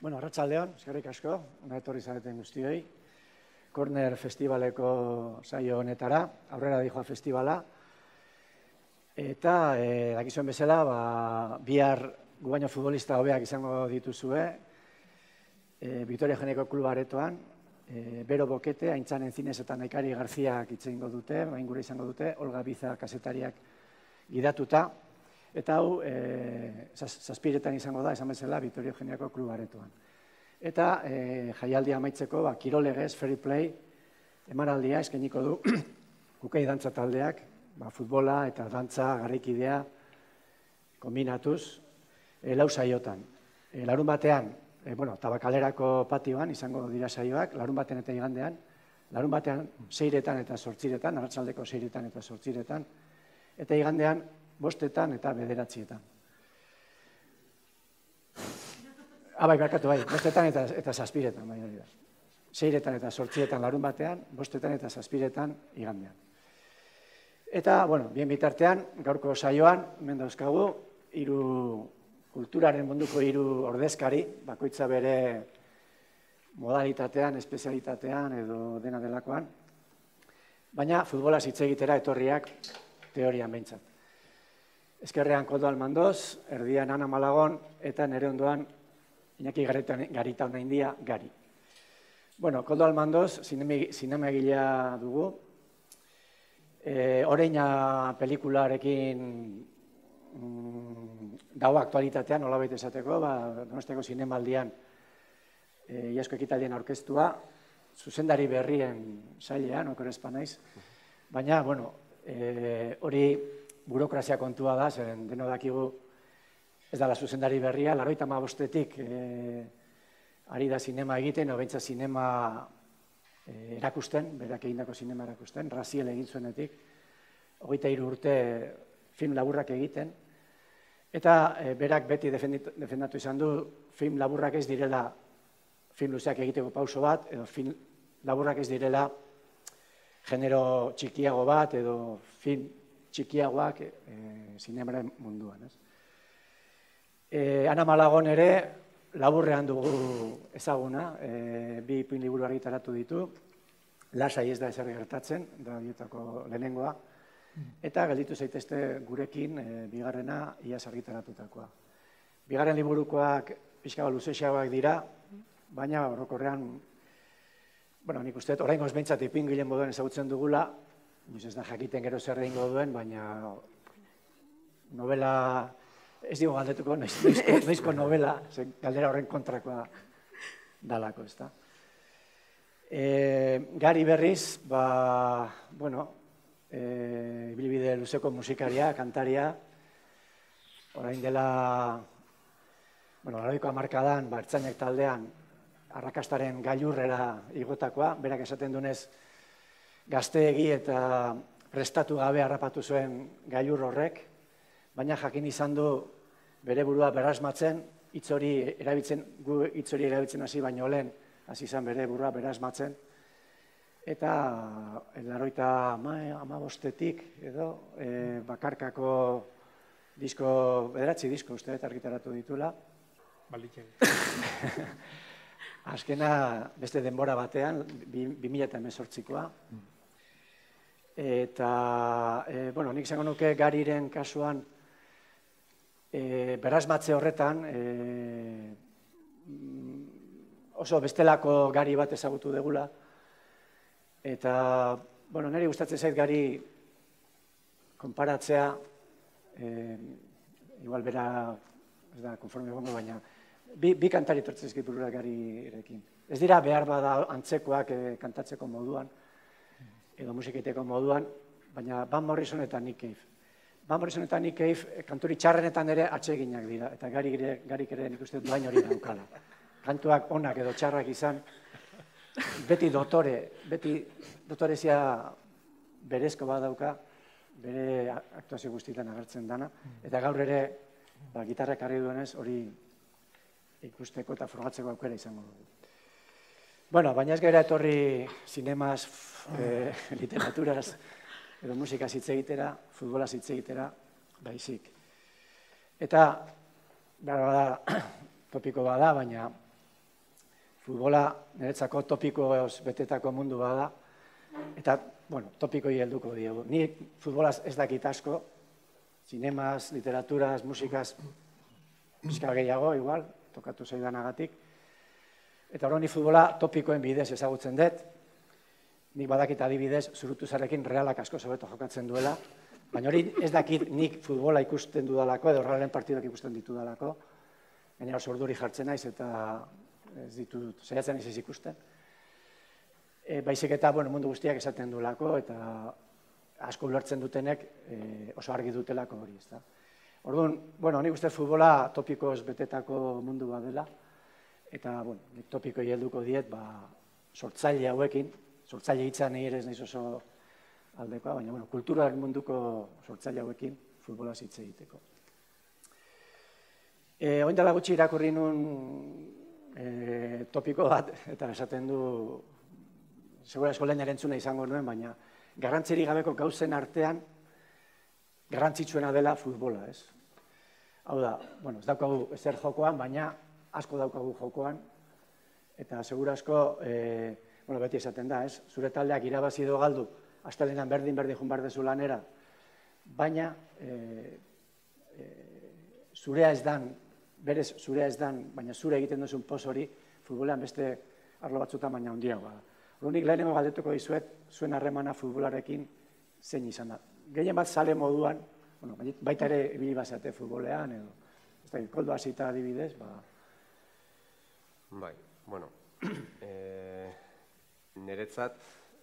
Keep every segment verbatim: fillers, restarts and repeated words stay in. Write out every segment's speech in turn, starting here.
Bueno, arratsaldeon, eskerrik asko, ona etorri zareten guztioi. Corner Festivaleko saio honetara, aurrera dijoa festivala. Eta, eh, dakizuen bezala, ba, bihar gu baino futbolista hobeak izango dituzue, eh, Victoria Eugeniako Kluba aretoan, eh, Bero Bokete, Aintzan Enzinez eta Naikari Garziak hitz egingo dute, bain gure izango dute, Olga Biza kazetariak gidatuta. Eta hau, e, zazpiretan izango da, esan bezala, Victoria Eugeniako Kluba aretoan. Eta e, jaialdia amaitzeko, ba, kirolegez, fair play, emanaldia eskainiko du, kukei dantza taldeak, ba, futbola eta dantza garaikidea kombinatuz, e, lau saiotan. E, larun batean, e, bueno, Tabakalerako patioan izango dira saioak, larun batean eta igandean, larun batean seiretan eta sortziretan, arratsaldeko seiretan eta sortziretan, eta igandean, bostetan eta bederatzietan. Abai, barkatu bai, bostetan eta, eta zazpiretan, bai hori da. Seiretan eta sortzietan larun batean, bostetan eta zazpiretan igandean. Eta, bueno, bien bitartean, gaurko saioan, hemen dauzkagu, hiru kulturaren munduko hiru ordezkari, bakoitza bere modalitatean, espezialitatean edo dena delakoan, baina futbolaz hitz egitera etorriak teorian behintzat. Ezkerrean Koldo Almandoz, erdian Ana Malagon, eta nere ondoan Iñaki Garita Onaindia Gari. Bueno, Koldo Almandoz, zinemagilea dugu. E, Oreina pelikularekin mm, dago aktualitatean, nola baita esateko, ba, Donosteko zinemaldian e, iasko ekitaldien aurkeztua, zuzendari berrien sailean, okorezpa naiz. Baina, bueno, e, hori burokrazia kontua da, zeren deno dakigu ez dala zuzendari berria, laurogeita hamabostetik e, ari da zinema egiten, o beintza zinema e, erakusten, berak egindako zinema erakusten, Raziel egin zuenetik, hogeita hiru urte film laburrak egiten, eta e, berak beti defendatu izan du, film laburrak ez direla film luzeak egiteko pauso bat, edo film laburrak ez direla genero txikiago bat, edo film txikiagoak e, zinemaren munduan. Ez? E, Ana Malagon ere laburrean dugu ezaguna, e, bi ipuin liburu argitaratu ditu, lasai ez da ezer gertatzen, da horietako lehenengoa, eta gelditu zaitezte gurekin e, bigarrena iaz argitaratutakoa. Bigarren liburukoak pixka bat luzexagoak dira, baina orokorrean, bueno, nik uste, oraingoz behintzat ipingilen moduen ezagutzen dugula, ez da jakiten gero zer egingo duen, baina novela, ez digo galdetuko, noizko, noizko novela, galdera horren kontrakoa dalako, ez da. E, Gari berriz, ba, bueno, e, ibilbide luzeko musikaria, kantaria, orain dela, bueno, laurogeiko hamarkadan, ba, ertzainak taldean, arrakastaren gailurrera igotakoa, berak esaten dunez, gazteegi eta prestatu gabe harrapatu zuen gailur horrek, baina jakin izan du bere burua berasmatzen, hitz hori erabiltzen, gu hitz hori erabiltzen hasi baino lehen, hasi izan bere burua berasmatzen, eta laurogeita hamabostetik edo e, bakarkako disko, bederatzi disko uste eta argitaratu ditula. Balitzen. Azkena beste denbora batean, bi mila hemezortzikoa. Eta, e, bueno, nik izango nuke Gariren kasuan e, berasmatze horretan e, oso bestelako Gari bat ezagutu degula. Eta, bueno, niri gustatzen zait Gari konparatzea, e, igual bera, ez da, konforme egongo, baina bi, bi kantari tortzezkit burura Garirekin. Ez dira behar bada antzekoak e, kantatzeko moduan, edo musikiteko moduan, baina Van Morrison eta Nick Cave. Van Morrison eta Nick Cave kanturi txarrenetan ere atseginak dira, eta garik ere, garik ere nik uste duain hori daukala. Kantuak onak edo txarrak izan, beti dotore, beti dotorezia berezko bat dauka, bere aktuazio guztietan agertzen dana, eta gaur ere, ba, gitarrak harri duenez, hori ikusteko eta formatzeko aukera izango dugu. Bueno, baina ez gaira etorri zinemaz, eh, literaturaz, edo musikaz hitz egitera, futbolaz hitz egitera, baizik. Eta, behar bada, topiko bada, baina futbola niretzako topikoz betetako mundu bada, eta, bueno, topikoi helduko diegu. Ni futbolaz ez dakit asko, zinemaz, literaturaz, musikaz, pixka gehiago, igual, tokatu zaidanagatik. Eta hori ni futbola topikoen bidez ezagutzen dut, nik badakit adibidez, Zurutuzarekin Realak asko sobeto jokatzen duela, baina hori ez dakit nik futbola ikusten dudalako, edo Realen partiduak ikusten ditudalako, gainera oso urduri jartzen naiz eta ez ditut, saiatzen ez ikusten. Baizik eta mundu guztiak esaten duelako eta asko ulertzen dutenek oso argi dutelako hori, ezta. Orduan, bueno, nik uste futbola topikoz betetako mundu bat dela, eta, bueno, nik topikoi helduko diet, ba, sortzaile hauekin, sortzaile hitza nahi ere ez naiz oso aldekoa, baina, bueno, kulturak munduko sortzaile hauekin futbolaz hitz egiteko. Oin dela gutxi irakurri nun topiko bat, eta esaten du, segura esko lehen erantzuna izango nuen, baina garrantzirik gabeko gauzen artean garrantzitsuena dela futbola, ez? Hau da, bueno, ez daukagu ezer jokoan, baina asko daukagu jokoan, eta segura asko, bueno, beti esaten da, ez? Zure taldeak irabazi edo galdu, astelehenean berdin berdin joan behar dezu lanera, baina zurea ez dan, berez zurea ez dan, baina zure egiten duzun poz hori, futbolean beste arlo batzutan baina handiagoa da. Nik lehenengo galdetuko dizuet, zuen harremana futbolarekin zein izan da. Gehien bat zale moduan, baita ere ibili bazate futbolean, edo, ez da, koldo hasita adibidez, ba... Bai, bueno, niretzat,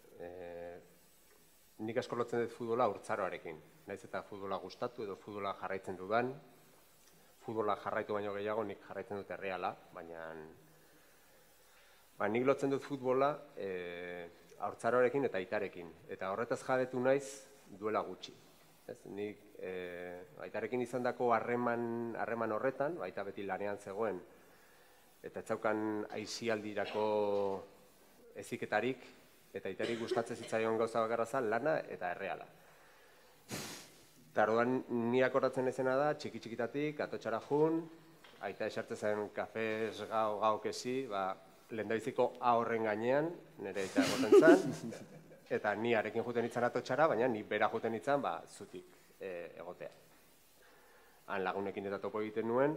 nik asko lotzen dut futbola haurtzaroarekin. Naiz eta futbola gustatu edo futbola jarraitzen dudan, futbola jarraitu baino gehiago nik jarraitzen dut Erreala, baina nik lotzen dut futbola haurtzaroarekin eta aitarekin. Eta horretaz jabetu naiz duela gutxi. Nik aitarekin izandako harreman horretan, aita beti lanean zegoen, eta etzaukan aisialdirako eziketarik, eta aitari gustatzen zitzaion gauza bakarra zen lana eta Erreala. Eta orduan ni akordatzen ezena da, txiki-txikitatik, atotxara jun, aita esartzen zen kafez gau gau kesi, lehendabiziko A horren gainean, nire aita egoten zen, eta ni arekin juten itzan atotxara, baina ni bera juten itzan zutik egotea. Han lagunekin eta topo egiten nuen,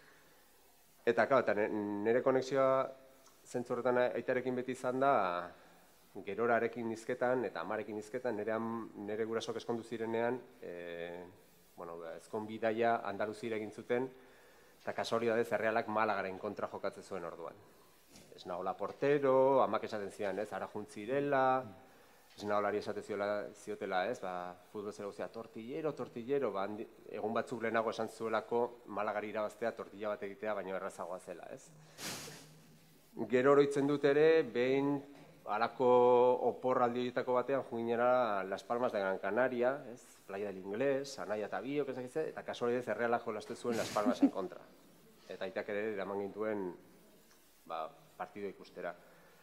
eta nire konexioa zentzu horretan aitarekin beti izan da, gerorarekin nizketan eta amarekin nizketan, nire gurasok eskondu zirenean, ezkon bidaia Andaluzira egin zuten, eta kasualidadez Errealak Malagaren kontra jokatzen zuen orduan. Ez nahola portero, amak esaten zidan, ez, ara juntzirela, ez naholari esaten ziotela, ez, futbol zera guztia, tortillero, tortillero, egun batzuk lehenago esan zuelako Malagari irabaztea tortilla bat egitea, baino errazagoa zela, ez. Gero oroitzen dut ere, behin halako oporraldi horietako batean juginera Las Palmas de Gran Canaria, ez, Playa del Inglés, Anaia eta Biok, eta kasualidez Errealak jolastu zuen Las Palmasen kontra. Eta aitak ere eraman gintuen partido ikustera.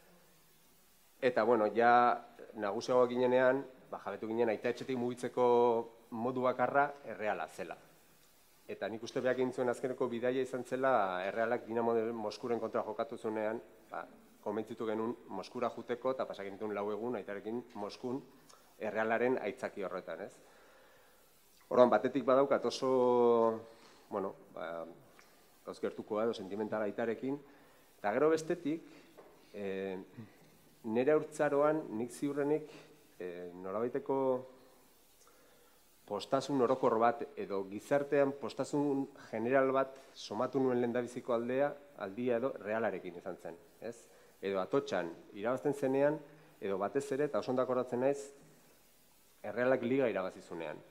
Eta, bueno, ja nagusiagoa ginenean, jabetu ginen aita etxetik mugitzeko modu bakarra Erreala zela. Eta nik uste behak egin zuen azkeneko bidaia izan zela Errealak Dinamo de Moskuren kontra jokatu zuenean, konbentzitu genuen Moskura juteko eta pasak genituen lau egun aitarekin Moskun Errealaren aitzaki horretan, ez? Orduan, batetik badaukat oso, bueno, gauzgertukoa edo sentimentala aitarekin, eta gero bestetik, nire haurtzaroan nik ziurrenik norabaiteko postasun orokor bat edo gizartean postasun general bat somatu nuen lehendabiziko aldea, aldia edo Realarekin izan zen, ez? Edo atotxan irabazten zenean, edo batez ere, eta oso ondako horatzen naiz, Errealak liga irabazizunean.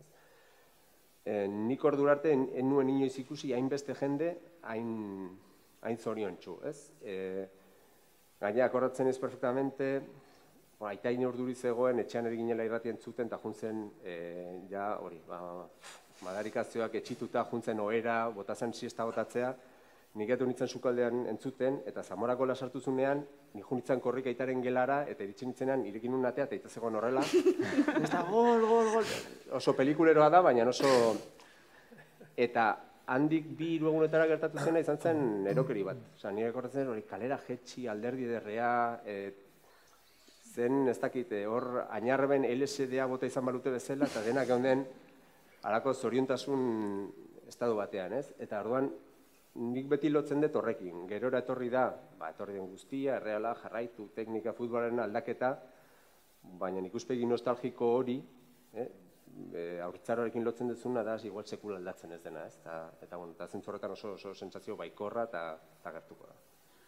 Nik ordura arte, en nuen inoiz ikusi hainbeste jende, hain zorion txu, ez? Gaina, akordatzen ez perfectamente, aita inorduri zegoen, etxean eriginela irratien zuten, eta juntzen, ja, hori, madarikazioak etxituta, juntzen ohera, botazen siesta botatzea, nik etu nintzen sukaldean entzuten, eta Zamorako lasartu zunean, nik nintzen korrik aitaren gelara, eta iritzen nintzenean, irekin un atea, eta itazegoen horrela. Ez da, gol, gol, gol. Oso pelikuleroa da, baina oso... Eta handik bi hiru egunetara gertatu zena izan zen erokeri bat. Osa, nire korretzen hori kalera jetxi, alderdi ederrea, zen, ez dakit, hor ainarben L S D-a bota izan balute bezala, eta denak geunden halako zoriontasun estadu batean, ez? Eta orduan, nik beti lotzen dut horrekin. Gerora etorri da, ba, etorri den guztia, erreala, jarraitu, teknika, futbolaren aldaketa, baina ikuspegi nostalgiko hori, eh, haurtzaroarekin lotzen duzuna da, igual sekula aldatzen ez dena, ez? Eta, bueno, eta zentzorretan oso, oso sentsazio baikorra eta gertuko da.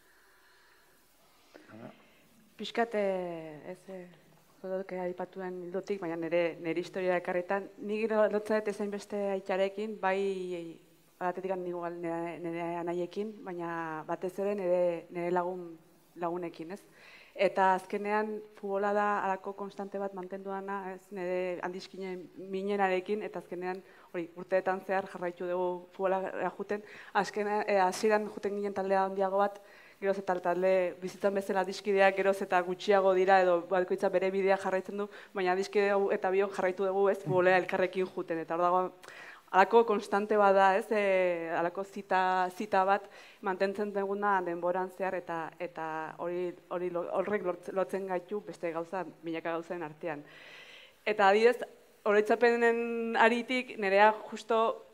Piskat, ez, zodoke aipatuen hildotik, baina nire historia ekarretan, nik lotzen dut ezain beste aitzarekin, bai badatetik nigual nire anaiekin, baina batez ere nire lagunekin, ez? Eta azkenean futbola da halako konstante bat mantenduana, ez, nire handizkinen minenarekin, eta azkenean hori urteetan zehar jarraitu dugu futbola juten, azkenean hasieran juten ginen taldea handiago bat, geroz eta talde bizitzan bezala adiskideak geroz eta gutxiago dira edo bakoitza bere bidea jarraitzen du, baina adiskide eta biok jarraitu dugu, ez, futbolea elkarrekin juten, eta hor dago halako konstante bat da, ez, halako zita bat mantentzen duguna denboran zehar eta horrek lotzen gaitu beste gauza, milaka gauzen artean. Eta adidez, oroitzapenen aritik, nerea justo,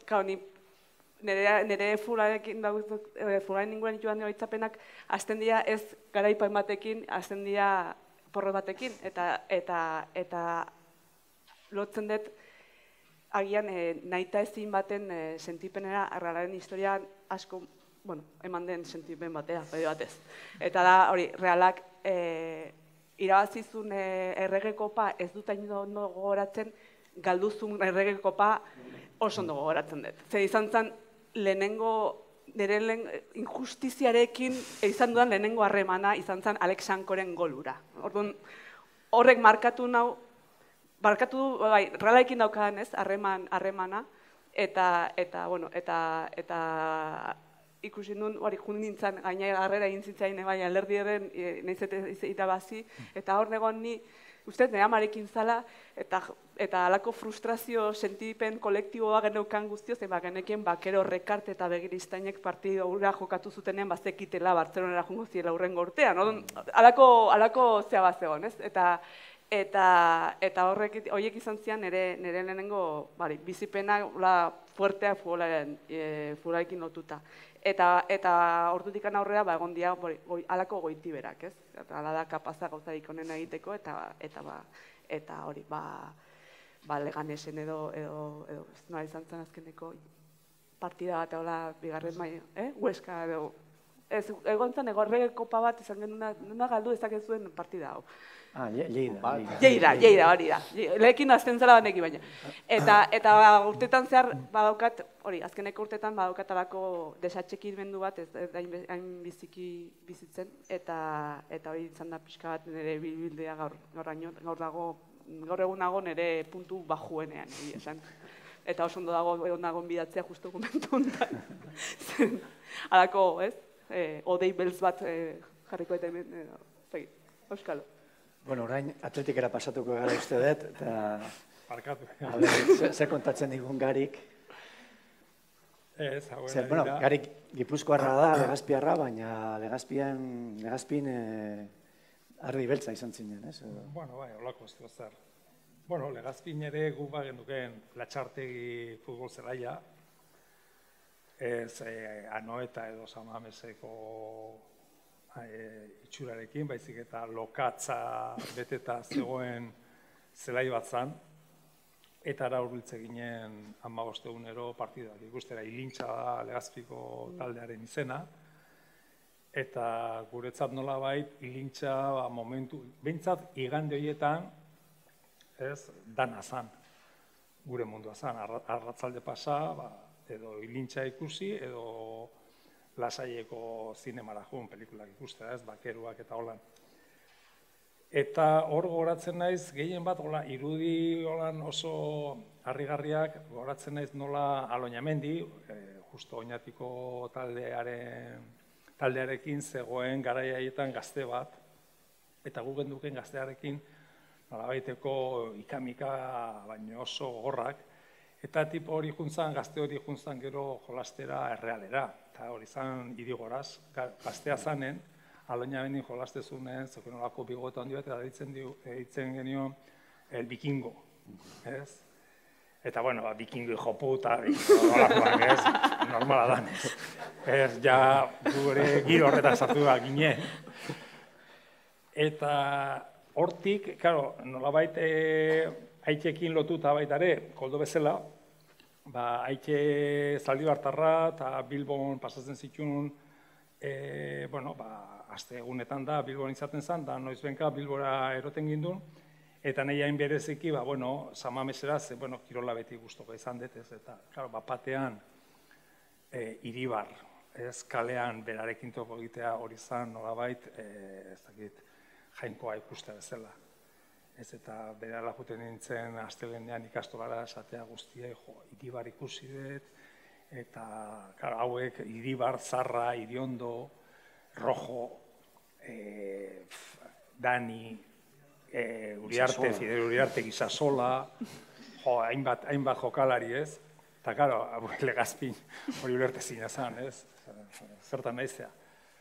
nire fularekin fularen inguruan dituan oroitzapenak azten dira ez garaipan batekin, azten dira porro batekin, eta lotzen dut agian nahita ezin baten sentipenera Realaren historian asko eman den sentipen batea, bide batez. Eta da, hori, Realak irabazizun errege kopa ez dut hain ondo gogoratzen, galduzun errege kopa oso ondo gogoratzen dut. Zer izan zen, lehenengo, nire injustiziarekin izan dudan lehenengo harremana izan zen Alex Sankoren golura. Horrek markatu nau, Barkatu du, bai, Realarekin daukadan ez, harremana, eta, bueno, eta ikusi nuen, hori jun nintzen, gaina garrera egin zitzain, bai, alderdiaren, nahiz eta bazi, eta hor negoan ni, uste, nire amarekin zala, eta halako frustrazio sentipen kolektiboa geneukan guztio, zen ba, genekien bakero rekarte eta begiriztainek partidu hura jokatu zutenean, bazekitela Bartzelonera jungo ziela hurrengo urtean, halako zea bat zegoen, ez? Eta horiek izan zian nire lehenengo bizipena fuertea futbolarekin lotuta. Eta ordutik aurrera egon dira halako goitiberak, ez? Hala da kapaza gauzarik onena egiteko eta hori, Leganesen edo, nola izan zen azkeneko partida bat, hola, bigarren mai, Huesca edo, egon zen, errege kopa bat izan genuen, nuna galdu ezakezuen partida hau. Ah, Lleida. Lleida, Lleida, hori da. Lehekin azten zela baneki baina. Eta urtetan zehar badaukat, hori, azkeneko urtetan badaukat alako desatxekimendu bat, ez hain biziki bizitzen, eta hori izan da pixka bat nire bilbildea gaur dago, gaur egun nago nire puntu bajuenean, esan. Eta oso ondo dago egon dagoen bidatzea justu komentu honetan. Halako, ez? Odei beltz bat jarriko eta hemen, zegi, Euskalo. Bueno, orain atletikera pasatuko gara uste dut, eta... Barkatu. Ze kontatzen digun Garik. Ez, hauen ari da. Bueno, Garik Gipuzkoarra da, Legazpiarra, baina Legazpin ardi beltza izan zinen, ez? Bueno, bai, holako ez dut zer. Bueno, Legazpin ere gu bagen duken Latxartegi futbol zelaia, ez Anoeta edo San Mameseko itxurarekin, baizik eta lokatza beteta zegoen zelai bat zan, eta ara hurbiltze ginen hamabost egunero partiduak. Ikustera, Ilintxa da Legazpiko taldearen izena, eta guretzat nolabait, Ilintxa momentu, behintzat igande horietan, ez, dana zan, gure mundua zan, arratzalde pasa, edo Ilintxa ikusi, edo Lasaieko zinemara joan pelikulak ikustea, ez, bakeruak eta holan. Eta hor goratzen naiz, gehien bat, irudi oso harrigarriak, goratzen naiz nola Aloñamendi, justo Oñatiko taldearekin zegoen garaiaietan gazte bat, eta gu genduken gaztearekin nolabaiteko ikamika baino oso gorrak, Eta tipo hori juntzan, gazte hori juntzan gero jolastera errealera. Eta hori zan idigoraz, gaztea zanen, aloina benin jolastezunen, zeuken olako bigota handi bat, eta ditzen genio el vikingo, ez? Eta, bueno, ba, vikingo hijo puta, olakoak, ez? Normala dan, ez? Ez, ja, gure giro horretan sartu da ginen. Eta hortik, claro, nolabait haitxekin lotuta baitare, koldo bezala, ba, haitxe zaldibartarra eta Bilbon pasatzen zituen, e, bueno, ba, aste egunetan da, Bilbon izaten zen, da noizbenka Bilbora eroten gindun, eta nahi hain bereziki, ba, bueno, Samameseraz, bueno, kirola beti guztoko izan dut, ez, eta, claro, ba, batean, e, Iribar, ez, kalean berarekin toko egitea hori zan, nolabait, e, ez dakit, jainkoa ikustea bezala. Ez, eta berala juten nintzen astelenean ikastolara esatea guztiei, jo, Iribar ikusi dut, eta, claro, hauek, Iribar, Zarra, Iriondo, Rojo, e, Dani, E, Uriarte, Fidel Uriarte, Gisasola, jo, hainbat, hainbat jokalari, ez? Eta, karo, Legazpin hori ulerte zina zan, ez? Zertan naizea.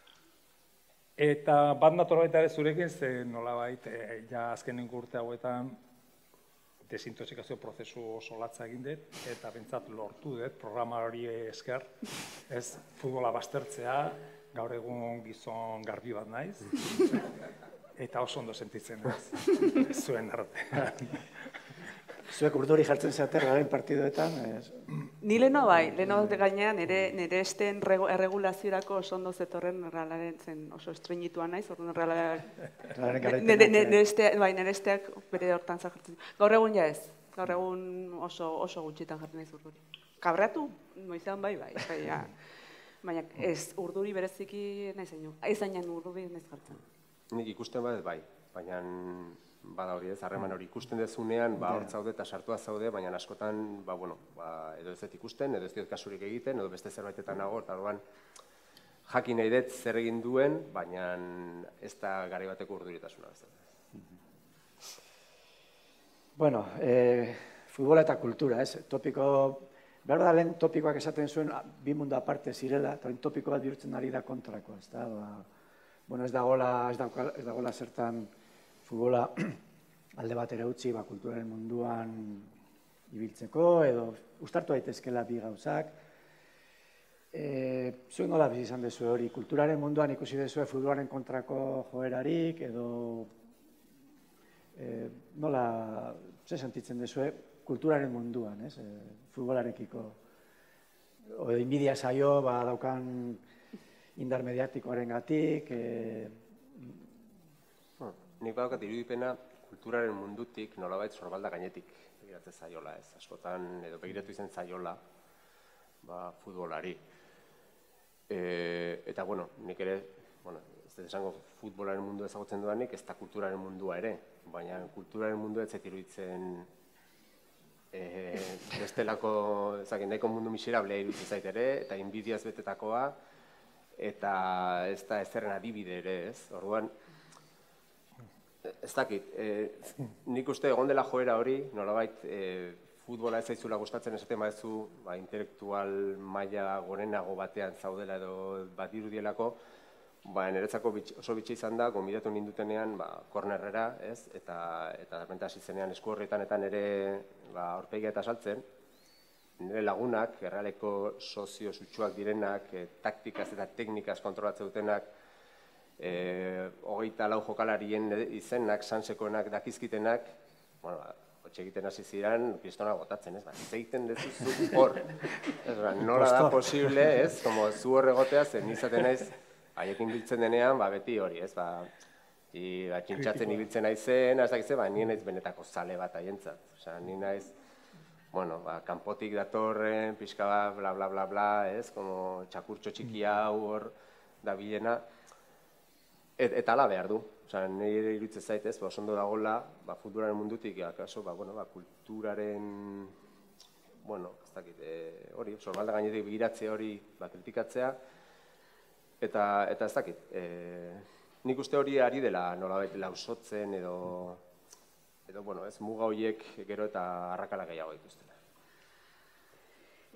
Eta bat nator baita ere zurekin, ze nolabait, e, ja azkenen urte hauetan desintoxikazio prozesu oso latza egin dut, eta bentsat lortu dut, programa hori esker, ez? Futbola baztertzea, gaur egun gizon garbi bat naiz. Eta oso ondo sentitzen ez, zuen artean. Zuek urduri jartzen zeater garen partidoetan? Ni leheno bai, leheno gainean nire esten erregulaziorako oso ondo zetorren Realaren zen oso estreinitua naiz, orduan Realaren nire esteak bere hortan zajartzen. Gaur egun ja ez, gaur egun oso gutxitan jartzen naiz urduri. Kabratu, noizean bai bai, baina ez urduri bereziki nahi zaino, aizainen urduri nahiz jartzen. Nik ikusten badet bai, baina bada hori ez, harreman hori ikusten dezunean, ba, hor zaude eta sartua zaude, baina askotan, ba, bueno, ba, edo ez dut ikusten, edo ez diot kasurik egiten, edo beste zerbaitetan nago, eta orduan jakin nahi dut zer egin duen, baina ez da garai bateko urduritasuna. Bueno, eh, futbola eta kultura, ez? Topiko, behar da lehen topikoak esaten zuen, bi mundu aparte zirela, eta hori topiko bat bihurtzen ari da kontrako, ez da, ba, bueno, ez dagoela, ez dagoela zertan futbola alde batera utzi, ba, kulturaren munduan ibiltzeko, edo uztartu daitezkela bi gauzak. E, zuen nola bizi izan dezue hori, kulturaren munduan ikusi dezue futbolaren kontrako joerarik, edo e, nola, ze sentitzen dezue kulturaren munduan, ez, e, futbolarekiko. O inbidia zaio, ba, daukan indar mediatikoaren gatik. Nik badaukat irudipena kulturaren mundutik nolabait sorbalda gainetik begiratzen zaiola ez. Askotan edo begiratu izan zaiola futbolari. Eta, bueno, nik ere, ez dut esango futbolaren mundu ezagutzen dudanik, ez da kulturaren mundua ere. Baina kulturaren mundu ez zait iruditzen bestelako, nahiko mundu miserablea iruditzen zait ere, eta inbidiaz betetakoa, eta ez da ezerren adibide ere, ez? Orduan, ez dakit, nik uste egon dela joera hori, nolabait, futbola ez zaizula gustatzen esaten badezu, intelektual maila gorenago batean zaudela edo bat irudielako, niretzako oso bitxi izan da, gonbidatu nindutenean, kornerrera, ez? Eta darpenta hasi zenean esku horretan eta nire aurpegia eta saltzen, nire lagunak, Errealeko sozio sutsuak direnak, taktikaz eta teknikaz kontrolatzen dutenak, hogeita lau jokalarien izenak, sansekoenak, dakizkitenak, hotxe egiten hasi ziren, kristona botatzen, ez? Zeiten dezu hor. Nola da posible, ez? Como zu hor egotea, zen izaten naiz, haiekin biltzen denean, beti hori, ez? Txintxatzen ibiltzen naizen, ez dakize, nien naiz benetako zale bat haientzat. Osa, nien naiz, bueno, kanpotik datorren, pixka bat, bla, bla, bla, bla, ez? Como txakurtxo txiki hau hor dabilena. Eta ala behar du. Osa, nire iruditzen zait, ez? Oso ondo dagoela, futbolaren mundutik, akaso, kulturaren, bueno, ez dakit, hori, sorbalda gainetik begiratzea hori, kritikatzea, eta ez dakit, nik uste hori ari dela nolabait lausotzen edo, edo, bueno, ez, muga horiek gero eta arrakala gehiago dituztela.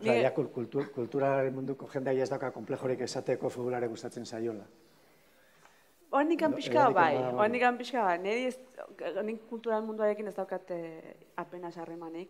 Ja, kulturaren munduko jendea ez dauka komplejorik esateko futbolare gustatzen zaiola. Hornikan pixka bai, hornikan pixka bai. Nire kulturaren munduarekin ez daukat apenas harremanik.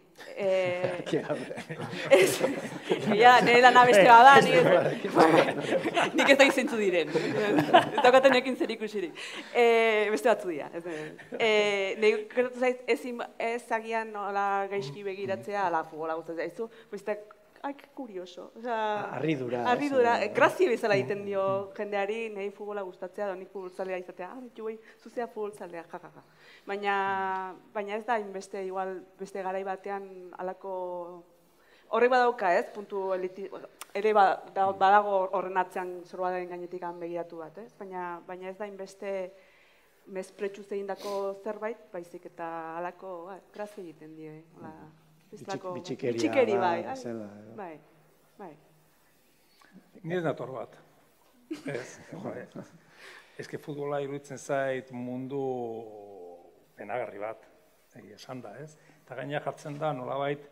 Ja, nire lana beste bada, nik ez da izentzu diren. Ez daukaten ekin zer ikusirik. Beste batzu dira. Nire gertatu zaiz ez agian gaizki begiratzea, ala futbola gustatzen zaizu, besteak ai, que curioso. Arridura. Arridura. Grazia bezala egiten dio jendeari, nahi futbola gustatzea, da nik futbolzalea izatea. Ah, betu bai, zuzea futbolzalea, jajaja. Baina, baina ez da, inbeste, igual, beste garai batean alako... Horrek badauka ez, puntu eliti... Ere badago horren atzean zorbadaren gainetik begiratu bat, ez? Baina, baina ez da, inbeste mespretxuz egindako zerbait, baizik eta alako grazia egiten dio, hola... Bitxikeri, bai. Bai, bai. Ni ez nator bat. Ez, joe. Ez que futbola iruditzen zait mundu penagarri bat, egia esan da, ez? Eta gaina jartzen da nolabait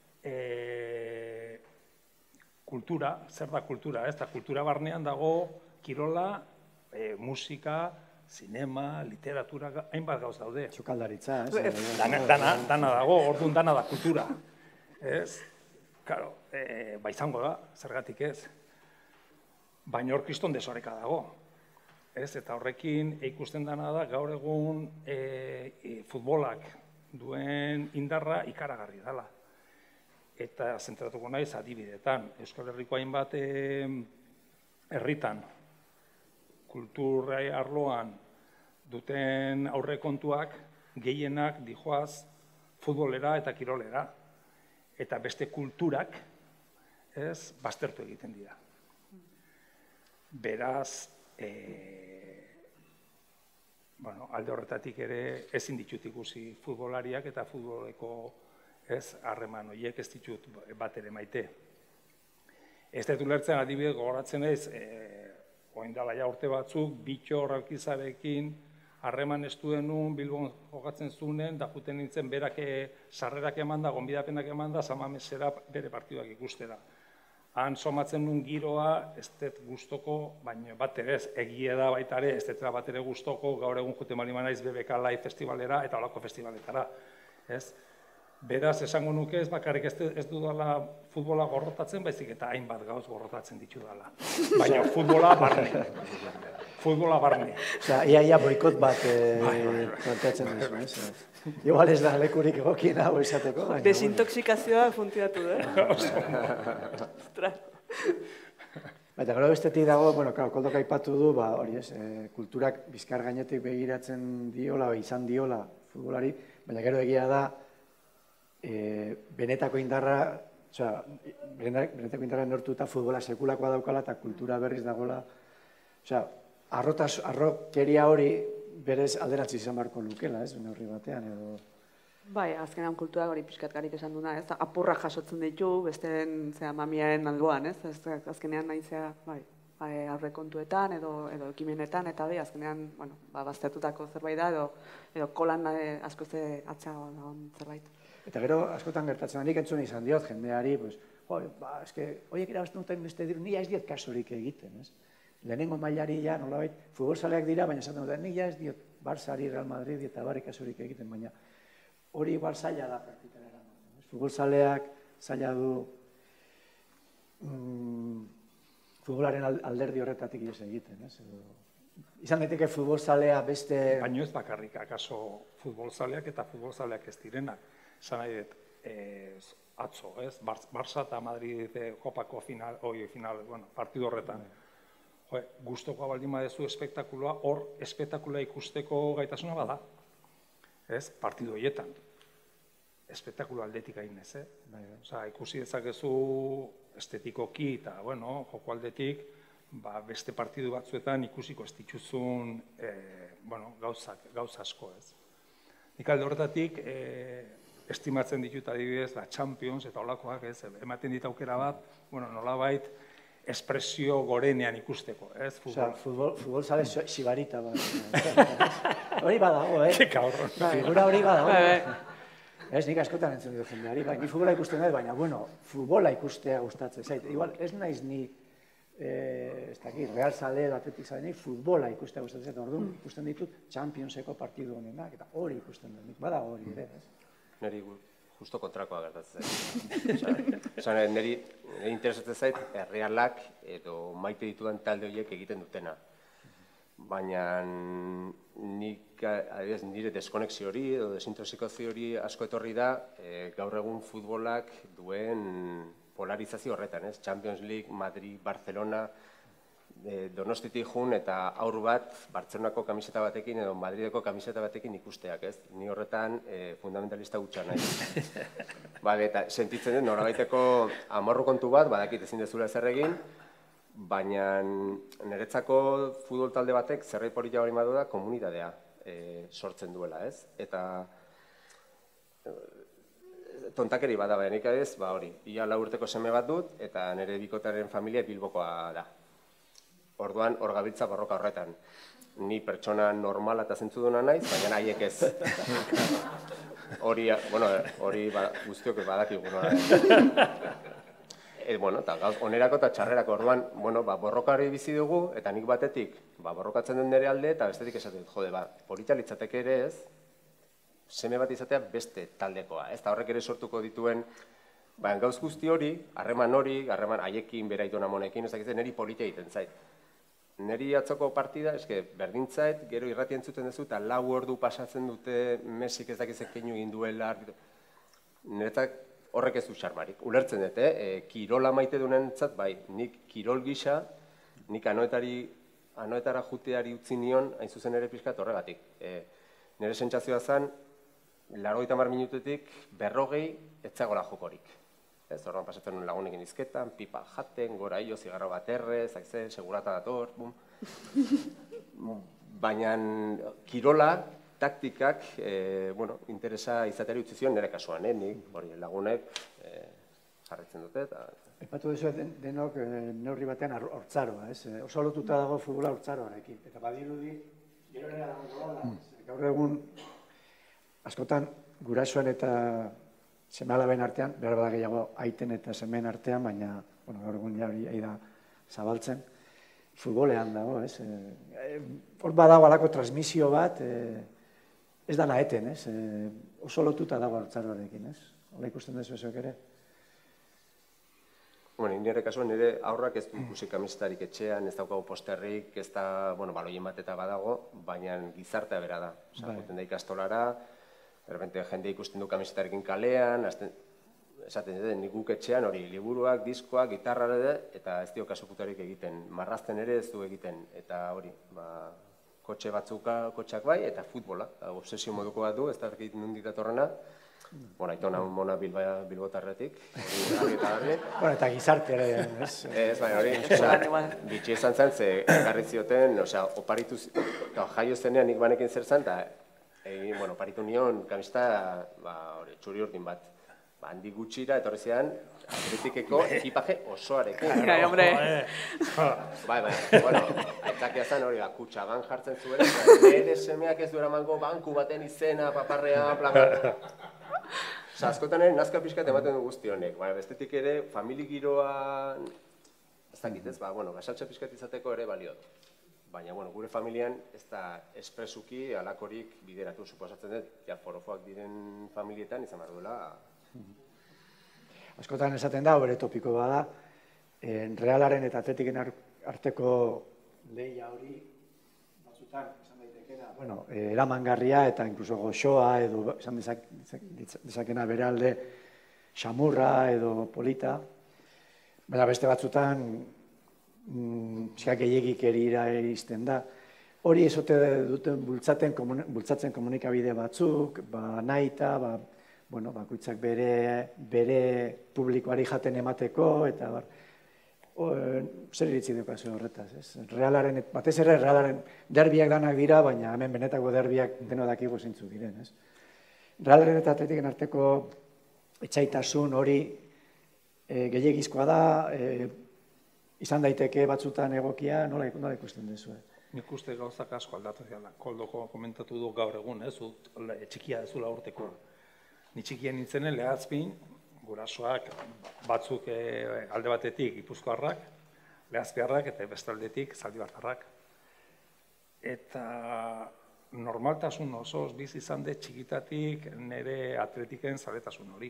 kultura, zer da kultura, ez? Eta kultura barnean dago kirola, musika, zinema, literatura, hainbat gauz daude. Txokaldaritza, ez? Dana dago, orduan dana da kultura. Ez? Karo, ba izango da, zergatik ez. Baina hor kriston desoreka dago. Ez? Eta horrekin ikusten dana da, gaur egun futbolak duen indarra ikaragarri dela. Eta zentratuko naiz adibidetan. Euskal Herriko hainbat herritan, kulturai arloan duten aurrekontuak gehienak dijoaz futbolera eta kirolera. Eta beste kulturak ez baztertu egiten dira. Beraz, alde horretatik ere ezin ditut ikusi futbolariak eta futboleko harreman horiek ez ditut bat ere maite. Ez dut ulertzen adibidez gogoratzen ez, orain dela ja urte batzuk, Bittor Alkizarekin harreman ez duenun, Bilbon jokatzen zunen, da juten nintzen berak sarrerak eman da, gonbidapenak eman da, Samamesera bere partiduak ikustera. Han somatzen nuen giroa, ez dut gustoko, baina bat ere ez, egia da baita ere, ez dut bat ere gustoko, gaur egun juten bali manaiz B B K Live festivalera eta holako festivaletara. Beraz, esango nuke ez bakarrik ez dudala futbola gorrotatzen, baizik eta hainbat gauz gorrotatzen ditu dala. Baina futbola barne. Futbola barne. Osa, ia-ia boikot bat planteatzen duzu, ez? Igual ez da lekurik egokien hau esateko. Desintoxikazioa funtzionatu da. Ostras. Baina gero bestetik dago, bueno, Koldok aipatu du, hori ez, kulturak bizkar gainetik begiratzen diola, izan diola futbolari, baina gero egia da, benetako indarra, osea, benetako indarra nortu eta futbola sekulakoa daukala eta kultura berriz dagoela, osea, arrokeria hori berez alderantziz izan barko lukela, ez, neurri batean edo... Bai, azkenean kulturak hori pixkat garik esan duna, ez, apurrak jasotzen ditu, besteen mamiaren algoan, ez, azkenean nahi zea, bai, aurrekontuetan edo ekimenetan, eta bai, azkenean, bueno, baztertutako zerbait da, edo kolan asko ze atzeago dagoen zerbait. Eta gero, askotan gertatzen, nik entzun izan diot, jendeari, pues, ba, eske, horiek irabazten duten beste diru, nila ez diot kasurik egiten, ez? Lehenengo mailari ja, nolabait, futbolzaleak dira, baina esaten duten, nila ez diot Barsari, Real Madrid eta barri kasurik egiten, baina hori igual zaila da praktikara eramaten. Futbolzaleak zaila du futbolaren alderdi horretatik ies egiten, ez? Izan daiteke futbolzalea beste... Baina ez bakarrik, akaso futbolzaleak eta futbolzaleak ez direnak. Esan nahi dut, atzo, ez? Barça eta Madrid kopako final, oi, final, bueno, partidu horretan. Gustoko baldin badezu espektakuloa, hor espektakuloa ikusteko gaitasuna bada. Ez? Partidu horietan. Espektakulo aldetik hain ez, eh? Osa, ikusi dezakezu estetikoki eta, bueno, joko aldetik, beste partidu batzuetan ikusiko ez dituzun, bueno, gauza asko, ez? Nik alde horretatik, estimatzen ditut adibidez, Champions eta holakoak, ez, ematen dit aukera bat, bueno, nolabait, espresio gorenean ikusteko, ez? Osa, futbolzale sibarita bat. Hori badago, eh? Keka horro. Figura hori badago. Ez, nik askotan entzun dut jendeari, bai, ni futbola ikusten dut, baina, bueno, futbola ikustea gustatzen zait. Igual, ez naiz ni, ez dakit, Real Zale, Atletik Zale, nik futbola ikustea gustatzen zait, orduan ikusten ditut Championseko partidu honenak, eta hori ikusten dut, nik bada hori ere, ez? Neri justo kontrakoa gertatzen zait. Osa, neri interesatzen zait, Realak edo maite ditudan talde horiek egiten dutena. Baina nik, adibidez, nire deskonexio hori edo desintoxikazio hori asko etorri da gaur egun futbolak duen polarizazio horretan, ez? Champions League, Madrid, Barcelona, Donostitik jun eta aur bat Bartzelonako kamiseta batekin edo Madrideko kamiseta batekin ikusteak, ez? Ni horretan fundamentalista gutxa nahi. Bale, eta sentitzen dut norabaiteko amorru kontu bat, badakit ezin dezula zer egin, baina niretzako futbol talde batek zerbait polita hori badu da komunitatea sortzen duela, ez? Eta tontakeri bada baina nik adez, ba hori, ia lau urteko seme bat dut eta nire bikotaren familia Bilbokoa da. Orduan, hor gabiltza borroka horretan. Ni pertsona normala eta zentzuduna naiz, baina haiek ez. Hori, bueno, hori guztiok badakigu nola. Bueno, eta gauz, onerako eta txarrerako orduan, bueno, ba, borrokari bizi dugu, eta nik batetik, ba, borrokatzen den nire alde, eta bestetik esaten dut, jode, ba, polita litzateke ere ez, seme bat izatea beste taldekoa, ez da horrek ere sortuko dituen, ba, gauz guzti hori, harreman hori, harreman haiekin, beraitona monekin, ez dakitzen, niri polita egiten zait. Neri atzoko partida, eske, berdintzait, gero irrati entzuten duzu, eta lau ordu pasatzen dute Mesik ez dakizek keinu egin duela, niretzak horrek ez du xarmarik. Ulertzen dut, eh? Kirola maite dunentzat, bai, nik kirol gisa, nik anoetari, anoetara juteari utzi nion, hain zuzen ere pixkat horregatik. Nire sentsazioa zen, laurogeita hamar minututik berrogei etzagola jokorik. Ez horren pasatzen nuen lagunekin izketan, pipa jaten, gora hilo, zigarro bat erre, zakze, segurata dator, bum. Baina kirola, taktikak, bueno, interesa izateari utzi zion nire kasuan, nik, hori lagunek jarretzen dute. Epatu duzu denok neurri batean hortzaroa, ez? Oso lotuta dago futbola hortzaroarekin. Eta badirudi, gero nera dago gola, gaur egun, askotan gurasoen eta seme-alaben artean, behar bada gehiago aiten eta semeen artean, baina, bueno, gaur egun ja hori da zabaltzen, futbolean dago, ez? Hor badago alako transmisio bat, ez dana eten, ez? Oso lotuta dago hortzaroarekin, ez? Hola ikusten dezu ezoek ere? Bueno, nire kasuan, nire aurrak ez du ikusi kamisetarik etxean, ez daukagu posterrik, ez da, bueno, baloien bat eta badago, baina gizartea bera da. Osa, guten da ikastolara, de jende ikusten du kamisetarekin kalean, esaten dut, nik guk etxean hori liburuak, diskoak, gitarra ere, eta ez dio kasoputarik egiten. Marrazten ere ez du egiten, eta hori, kotxe batzuka, kotxak bai, eta futbola, obsesio moduko bat du, ez da egiten nondik datorrena. Bona, aitona mona bilbotarretik, hori eta hori. Bueno, eta gizarte ere, ez? Ez, baina hori, bitxi esan zen, ze garri zioten, osea, oparitu, jaio zenean nik banekin zer zen, eta Bueno, paritu nion kamista txuri urdin bat. Handi gutxira, etorri zidan, atletikeko ekipaje osoarekin. Gai, hombre. Bai, bai, bueno, aitzakia zen hori, kutsagan jartzen zuen, nire semeak ez duera mango banku baten izena, paparrea, plaga. Osa, askotan ere, nazka pixkat ematen du guzti honek. Bestetik ere, famili giroa, ez dakit ez, bueno, gasaltza pixkat izateko ere baliot. Baina, bueno, gure familian ez da espresuki alakorik bideratu suposatzen dut, ja forofoak diren familietan izan behar duela. Askotan esaten da, bere topiko bada, Realaren eta Atletiken arteko lehia hori, batzutan, esan daitekena, bueno, eramangarria eta inkluso goxoa edo, esan dezakena bere alde, xamurra edo polita, baina beste batzutan, pixka gehiagik erira izten da. Hori ezote duten bultzatzen komunikabide batzuk, nahita, bakoitzak bere publikoari jaten emateko, eta zer iritzi dukazu horretaz, ez? Realaren, batez ere Realaren derbiak danak dira, baina hemen benetako derbiak deno dakigu zeintzuk diren, ez? Realaren eta Atletiken arteko etxaitasun hori gehiagizkoa da, izan daiteke batzutan egokia, nola ikusten duzu? Nik uste gauzak asko aldatu ziala. Koldoko komentatu du gaur egun, ez? Txikia ez zula urteko. Ni txikien nintzenen Legazpin, gurasoak batzuk alde batetik Gipuzkoarrak, Legazpiarrak eta bestaldetik Zaldibartarrak. Eta normaltasun osoz bizi izan dut txikitatik nire atletiken zaletasun hori.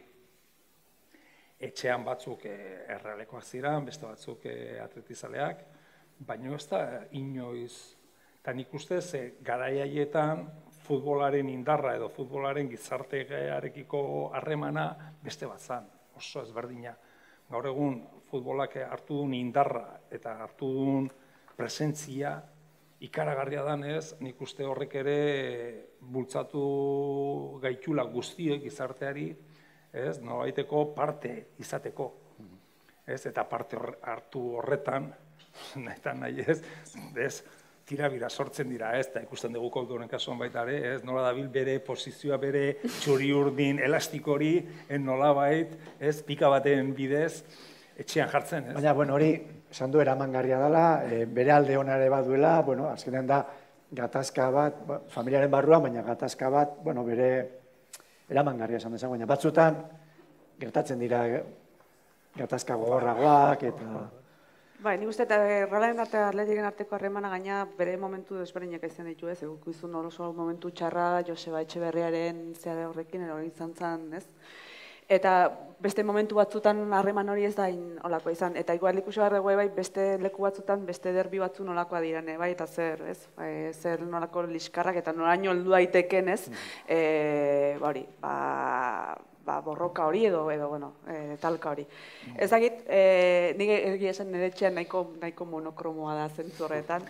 Etxean batzuk errealekoak ziren, beste batzuk atletizaleak, baina ez da inoiz. Eta nik ustez, garai haietan futbolaren indarra edo futbolaren gizartearekiko harremana beste bat zan, oso ezberdina. Gaur egun futbolak hartu duen indarra eta hartu duen presentzia ikaragarria danez, nik uste horrek ere bultzatu gaitula guztiek gizarteari, ez, nolabaiteko parte izateko. Ez, eta parte hartu horretan, nahi nahi ez, ez, tirabira sortzen dira, ez, eta ikusten dugu Koldoren kasuan baita ere, ez, nola dabil bere posizioa, bere txuri urdin elastikori, nolabait, ez, pika baten bidez, etxean jartzen, ez? Baina, bueno, hori, esan du eramangarria dela, bere alde honare bat duela, bueno, azkenean da, gatazka bat, familiaren barruan, baina gatazka bat, bueno, bere eramangarria esan dezago, baina batzutan, gertatzen dira gatazka gogorragoak, eta... Bai, nik uste eta Realaren eta Atletiken arteko harremana gaina bere momentu desberdinak izan ditu, ez? Eguko izun oso momentu txarra Joseba Etxeberriaren zehare horrekin, hori izan zen, ez? Eta beste momentu batzutan harreman hori ez da olako izan. Eta igual ikusi behar dugu bai, beste leku batzutan, beste derbi batzu nolakoa dirane, bai, eta zer, ez? E, zer nolako liskarrak eta noraino heldu daiteken, ez? E, hori, ba... ba, borroka hori edo, edo bueno, e, talka hori. Mm. Ez dakit, e, nik egia esan nire etxean nahiko, nahiko monokromoa da zentzu horretan.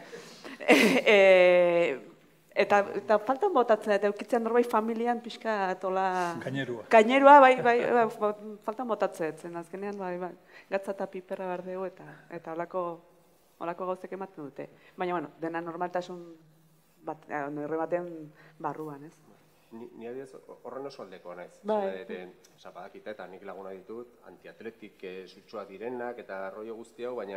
e, eta, eta faltan botatzen, eta eukitzen norbait familian pixka tola... Kainerua. Kainerua, bai, bai, bai, faltan botatzen, zen azkenean, bai, bai, gatza eta piperra behar dugu, eta, eta olako, olako gauzek ematen dute. Baina, bueno, dena normaltasun bat, norre baten barruan, ez? Ni, ni adiez horren oso aldekoa naiz. Bai. Osa, badakita eta nik laguna ditut, antiatletik e, sutsuak direnak eta rollo guzti hau, baina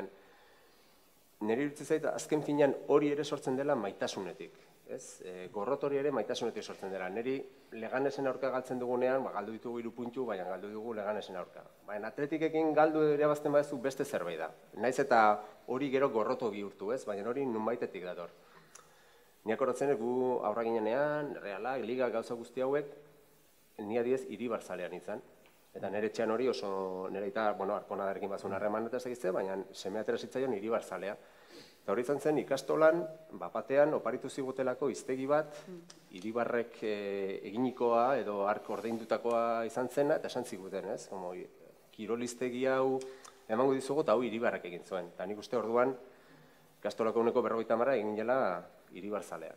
nire iritzi zait azken finean hori ere sortzen dela maitasunetik. Ez? E, gorrot hori ere maitasunetik sortzen dela. Niri Leganesen aurka galtzen dugunean, ba, galdu ditugu hiru puntu, baina galdu dugu Leganesen aurka. Baina atletikekin galdu ere bazten badezu beste zerbait da. Naiz eta hori gero gorroto bihurtu, ez? Baina hori nunbaitetik dator. Niak horatzen gu aurra ginenean, Realak, Liga, gauza guzti hauek, ni adiez Iribarzalean izan. Eta nire etxean hori oso, nire eta, bueno, Arkonadarekin bazun harreman eta ez baina semea atera zitzaion Iribarzalea. Eta hori izan zen ikastolan, bapatean, oparitu zigutelako hiztegi bat, Iribarrek e, eginikoa edo ark ordeindutakoa izan zena, eta esan ziguten, ez? Como, kiroliztegi hau, emango dizugu, eta hau Iribarrek egin zuen. Eta nik uste orduan, ikastolako uneko berrogeita hamara egin jela Iribarzalea.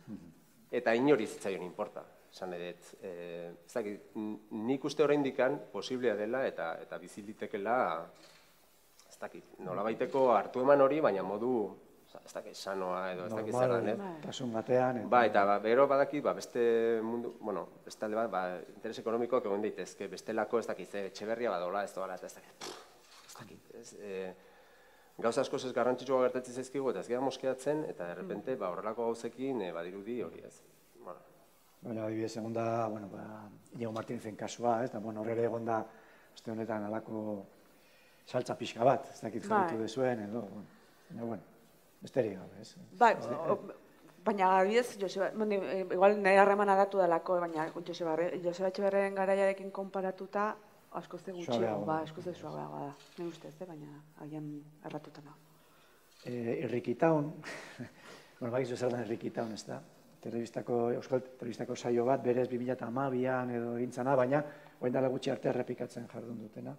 Eta inori zitzaion inporta, esan edet. E, ezakit, nik uste oraindikan posiblea dela eta eta bizilitekela, ez dakit, nolabaiteko hartu eman hori, baina modu, ez dakit, sanoa edo ez dakit zerran, eh? Tasun batean. Ba, eta ba, bero badakit, ba, beste mundu, bueno, beste alde bat, ba, interes ekonomikoak egon daitezke, bestelako ez dakit, Etxeberria badola, ez doala, ez dakit, ez dakit, ez, e, gauza askoz ez garrantzitsua gertatzen zaizkigu eta ez gara moskeatzen eta derrepente ba, horrelako gauzekin e, badirudi hori ez. Bueno. Baina, adibidez, egon da, bueno, ba, Inigo Martínez kasua, ez da, bueno, horre egon da, aste honetan alako saltza pixka bat, ez dakit jarritu dezuen, edo, bueno, bueno, besterik gabe, ez? Bai, baina, adibidez, Joseba, igual nire harreman adatu dalako, baina Joseba Etxeberriaren garaiarekin konparatuta, asko ze gutxiago, ba, asko ze suabeagoa da. Ne ustez, baina haien erratuta nago. Irrikitaun, bueno, bakizu zer da Irrikitaun, ez da? Telebistako, Euskal Telebistako saio bat, berez bi mila hamabian edo egintzana, baina orain dela gutxi arte errepikatzen jardun dutena.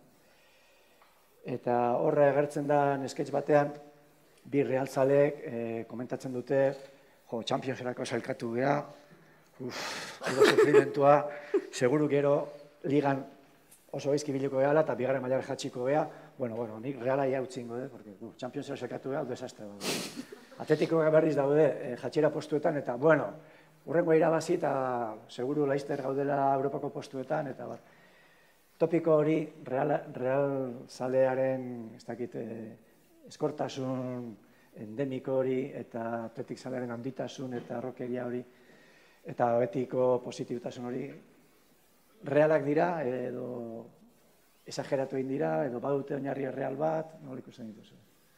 Eta horra agertzen da sketch batean, bi realzaleek komentatzen dute, jo, Championserako sailkatu geha, uff, edo sufrimentua, seguru gero ligan oso gaizki biliko gehala eta bigarren mailara jatxiko geha, bueno, bueno, nik Reala ia utzingo, porque uh, Championsera sekatu geha, desastre. Atletikoak berriz daude eh, jatxera postuetan, eta, bueno, urrengo irabazi eta seguru laizter gaudela Europako postuetan, eta bar. Topiko hori, Real, Real zalearen, ez dakit, eh, eskortasun endemiko hori, eta atletik zalearen handitasun, eta rokeria hori, eta betiko positibitasun hori, realak dira, edo esageratu egin dira, edo badute oinarri real bat, nola ikusten dituzu?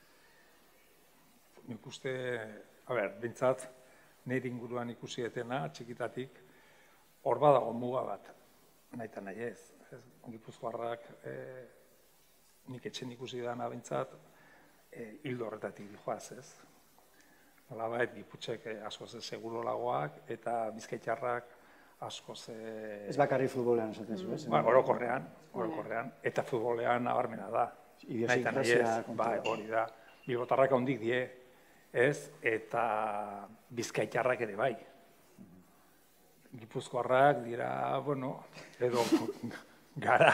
Nik uste, a ber, bintzat, nire inguruan ikusi etena, txikitatik, hor badago muga bat, nahi eta nahi ez. Gipuzkoarrak, nik etxen ikusi dana bintzat, hildo horretatik joaz ez. Nolabait, Giputxek askoz segurolagoak eta Bizkaitarrak askoz... Ez bakarri futbolean esaten zu, ez? Orokorrean, orokorrean, eta futbolean nabarmena da. Idiosinkrazia kontua. Hori da. Bilbotarrak handik die, ez? Eta Bizkaitarrak ere bai. Gipuzkoarrak dira, bueno, edo gara.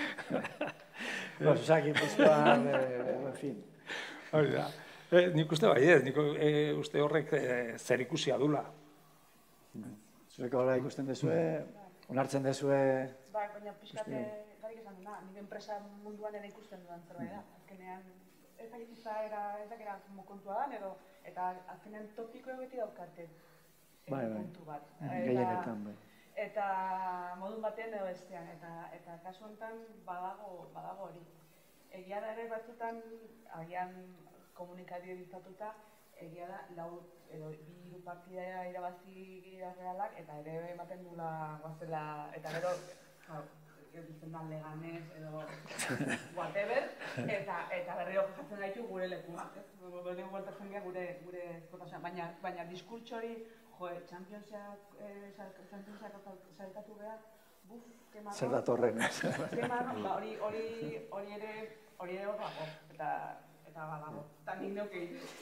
Osa, Gipuzkoan, en fin. Hori da. Nik uste bai ez, nik uste horrek zer ikusia dula. Zureko horra ikusten dezue, onartzen dezue... Ba, baina pixkate, garik esan duna, nik enpresa munduan ere ikusten dudan zerbait da. Azkenean, ez da ez dakera kontua da, edo, eta azkenean topiko beti daukarte puntu bat. Gehienetan, bai. Eta modun batean edo bestean, eta kasu honetan badago hori. Egia da ere batzutan, agian komunikadio ditatuta, egia da, lau edo bi hiru partida irabazi gira realak, eta ere ematen dula guazela, eta gero, egiten da Leganez edo whatever, eta berriro jatzen gaitu gure lekua. Berriro gualtatzen gira gure ezkotasun, baina diskurtso hori, jo, Championsak saltatu behar, buf, kemarro. Zer datorren. Kemarro, hori ere hori ere hor dago, eta eta badago. Eta nik neuke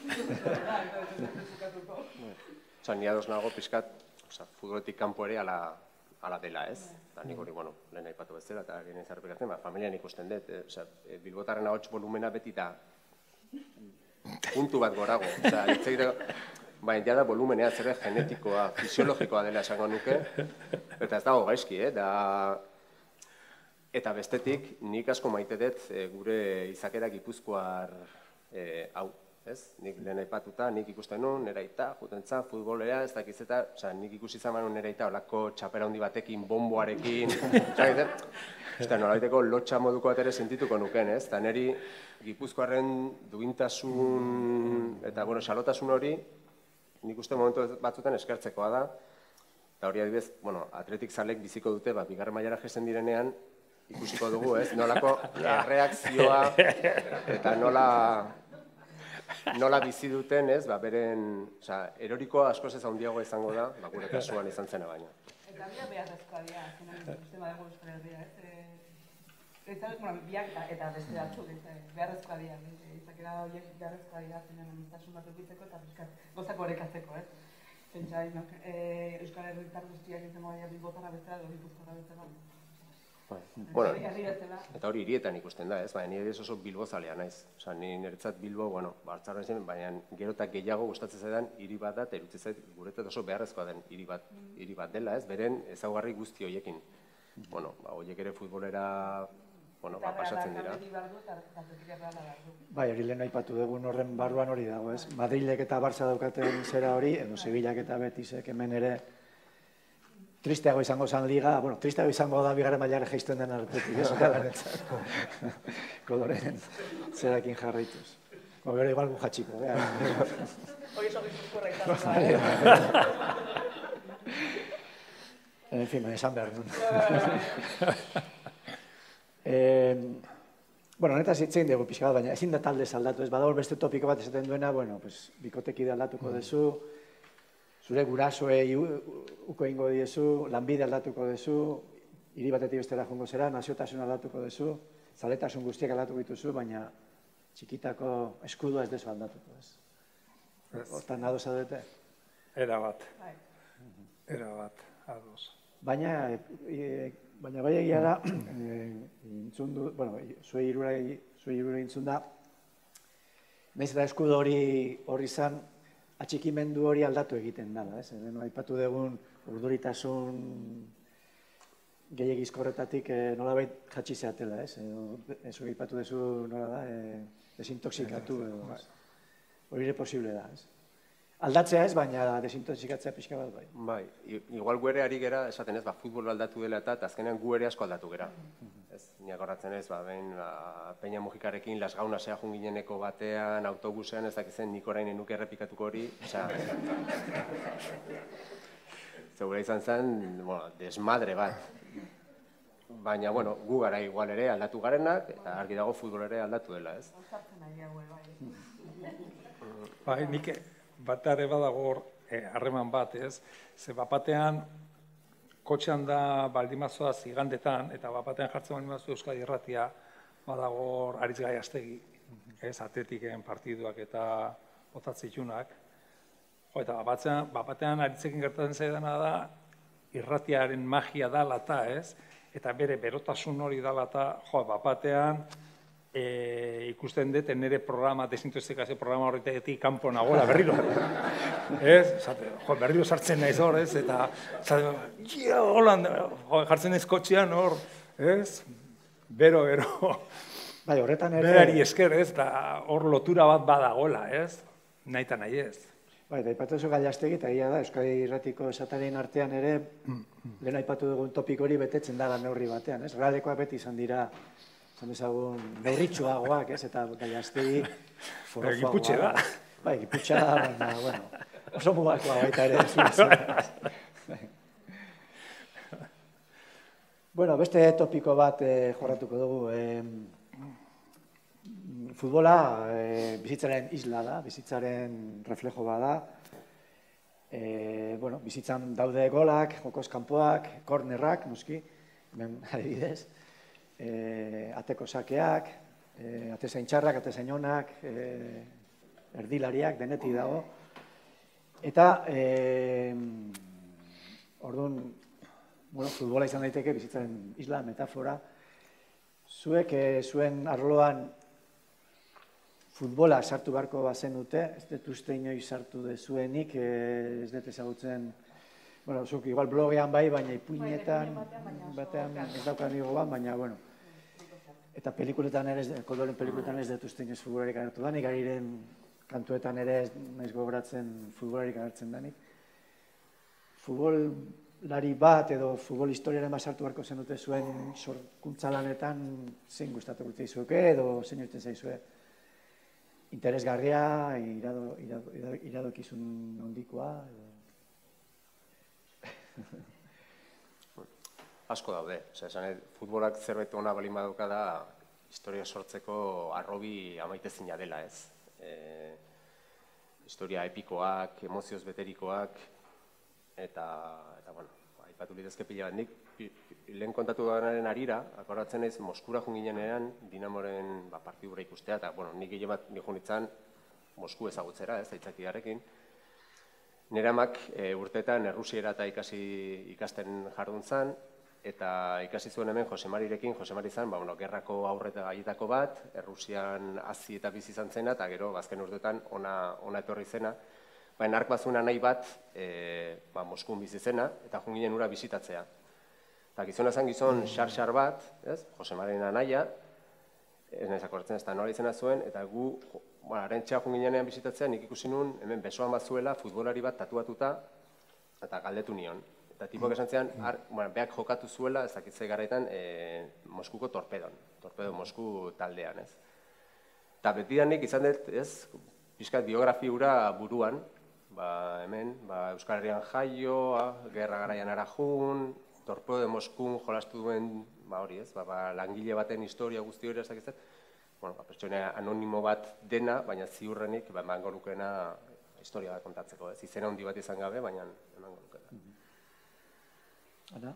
Osa, ni ados nago pixkat, futboletik kanpo ere ala dela ez. Eta nik hori, bueno, lehen aipatu bezala, eta genen zarpikatzen, familian ikusten dut. Bilbotarren ahots volumena beti da puntu bat gorago. Osa, itzegiteko, baina jada volumenea zer genetikoa, fisiologikoa dela esango nuke. Eta ez dago gaizki, eh? Eta bestetik, nik asko maite dut gure izakera Gipuzkoar hau, ez? Nik lehen aipatuta, nik ikusten nuen, nera aita, jutentza, futbolera, ez dakiz eta, nik ikusi izan nuen nera aita, olako txapera handi batekin, bomboarekin, eta nolabaiteko lotxa moduko bat ere sentituko nuken, ez? Eta niri Gipuzkoarren duintasun eta, bueno, xalotasun hori, nik uste momentu batzutan eskertzekoa da, eta hori adibidez, bueno, atletik zalek biziko dute, bigarren mailara jesten direnean, ikusiko dugu, ez? Nolako erreakzioa eta nola nola bizi duten, ez? Beren, oza, erorikoa askoz ez handiago izango da, gure kasuan izan zena baina. Eta bia beharrezkoa dira, sistema dugu Euskal Herria, ez? Biak eta beste batzuk, beharrezkoa dira, izakera horiek beharrezkoa dira, zenean amistasun bat edukitzeko eta gozako horrekatzeko, ez? Pentsa, Euskal Herritar guztiak izango baina Bilbotarra bezala, edo Gipuzkoarra bezala. Eta hori hirietan ikusten da, ez? Baina nire oso Bilbo zalea naiz. Osa, nire niretzat Bilbo, bueno, bartzarra zen, baina gero eta gehiago gustatzen zaidan hiri bat da, eta irutzen zait guretzat oso beharrezkoa den hiri bat dela, ez? Beren ezaugarri guzti horiekin. Bueno, horiek ere futbolera, bueno, pasatzen dira. Bai, hori lehen aipatu dugun horren barruan hori dago, ez? Madrilek eta Barça daukaten zera hori, edo Sevillak eta Betisek hemen ere tristeago izango zen liga, bueno, tristeago izango da bigarren mailara jaisten den artetik, ez? Koloren zerakin jarraituz. Gero igual gu jatxiko, beha. Hori oso Gipuzkoarra izan. En fin, esan behar nun. Bueno, honetaz hitzein dugu pixka bat, baina ezin da talde aldatu, ez badago beste topiko bat esaten duena, bueno, bikotekide aldatuko dezu, zure gurasoei uko ingo diezu, lanbide aldatuko dezu, hiri batetik bestera jongo zera, naziotasun aldatuko dezu, zaletasun guztiak aldatuko dituzu, baina txikitako eskudua ez dezu aldatuko, ez? Hortan ados adete? Era bat. Era bat, ados. Baina, baina bai egia da, intzun du, bueno, zue hirura intzun da, nahiz eta eskudu hori hori izan, atxikimendu hori aldatu egiten dala, ez? Lehen aipatu dugun urduritasun gehiagizkorretatik nolabait jatsi zeatela, ez? Ez hori aipatu duzu nola da, desintoxikatu edo, hori ere posible da, ez? aldatzea ez, baina desintoxikatzea pixka bat bai. Bai, igual gu ere ari gera, esaten ez, ba, futbol aldatu dela eta azkenean gu ere asko aldatu gera. Ez, niak horratzen ez, ba, behin, ba, Peña Mujikarekin Las Gaunasea jungineneko batean, autobusean, ez dakizen nik orain enuke errepikatuko hori, oza, zegoela izan zen, bueno, desmadre bat. Baina, bueno, gu gara igual ere aldatu garenak, eta argi dago futbol ere aldatu dela, ez? Bai, nik bat ere badago hor, harreman bat, ez? Ze bapatean, kotxean da baldimazoa zigandetan, eta bapatean jartzen baldimazoa Euskadi Irratia, badago hor Aritz Gaiastegi, ez? Atletiken partiduak eta botatzitunak. Jo, eta bapatean, bapatean Aritzekin gertatzen zaidana da, irratiaren magia dala eta, ez? Eta bere berotasun hori dala eta, jo, bapatean, E, ikusten dut, nire programa, desintoxikazio programa horretetik kanpo nagoela berriro. Ez? Zate, jo, berriro sartzen naiz hor, ez? Eta, zate, ja, holan, jo, jartzen naiz kotxean hor, ez? Bero, bero. Bai, horretan ere... Berari esker, ez? Da, hor lotura bat badagoela, ez? Nahi eta nahi ez. Bai, da, aipatu zu Gaiastegi, eta egia da, Euskadi Irratiko esatarien artean ere, lehen aipatu dugun topik hori betetzen dara neurri batean, ez? Realekoak beti izan dira, zan ezagun, neurritxuagoak, ez? Eta Gaiastegi forrozoagoa. Giputxe da. Bai, giputxa da, baina, bueno, oso mugakoa baita ere. Bueno, beste topiko bat eh, jorratuko dugu. Eh, futbola eh, bizitzaren isla da, bizitzaren reflejo bada. Eh, bueno, bizitzan daude golak, jokoz kanpoak, kornerrak, noski, hemen adibidez. Eh, ateko sakeak, eh, atezain txarrak, atezain onak, eh, erdilariak, denetik dago. Eta, eh, orduan, bueno, futbola izan daiteke bizitzaren isla, metafora. Zuek, eh, zuen arloan futbola sartu beharko bazen dute, ez dut uste inoiz sartu dezuenik, eh, ez dut ezagutzen, bueno, zuk igual blogean bai, baina ipuinetan, batean ez daukan digo bat, baina, bueno, eta pelikuletan ere, Koldoren pelikuletan ez dut uste inoiz futbolarik agertu danik, Gariren kantuetan ere ez naiz gogoratzen futbolarik agertzen danik. Futbolari bat edo futbol historiaren bat sartu beharko zen dute zuen sorkuntza lanetan zein gustatuko zaizueke edo zein urten zaizue interesgarria, irado, irado, irado, iradokizun hondikoa. Asko daude. Esan, futbolak zerbait ona balin badauka da historia sortzeko arrobi amaitezina dela, ez? E, historia epikoak, emozioz beterikoak, eta, eta bueno, aipatu litezke pila bat. Nik lehen kontatu dudanaren arira, akordatzen ez, Moskura junginenean, Dinamoren ba, partidura ikustea, eta bueno, nik gile bat nihun itzan Mosku ezagutzera, ez, aitzakiarekin. Nire amak e, urteetan Errusiera eta ikasi ikasten jardun zan, eta ikasi zuen hemen Josemarirekin, Josemari zan, ba, bueno, gerrako aurreta gaietako bat, Errusian hazi eta bizi izan zena, eta gero, azken urteetan, ona, ona etorri zena. Baina ark bazuna nahi bat, e, ba, Moskun bizi zena, eta junginen ura bisitatzea. Eta gizona zen gizon xar-xar bat, ez? Josemaren anaia, ez nahiz akortzen ez da nola izena zuen, eta gu, bueno, arentxea junginenean bisitatzea, nik ikusi nun, hemen besoan bat zuela, futbolari bat tatuatuta, eta galdetu nion. Eta tipok esan zean, bueno, beak jokatu zuela, ez dakitzei garaitan, e, Moskuko torpedon, torpedo Mosku taldean, ez? Eta betidanik izan dut, ez, pixkat biografiura buruan, ba, hemen, ba, Euskal Herrian jaio, gerra garaian arajun, torpedo de Moskun jolastu duen, ba hori ez, ba, ba, langile baten historia guzti hori ez dakitzen, bueno, ba, pertsona anonimo bat dena, baina ziurrenik, ba, emango lukena historia bat kontatzeko, ez, izena handi bat izan gabe, baina emango lukena. Ana?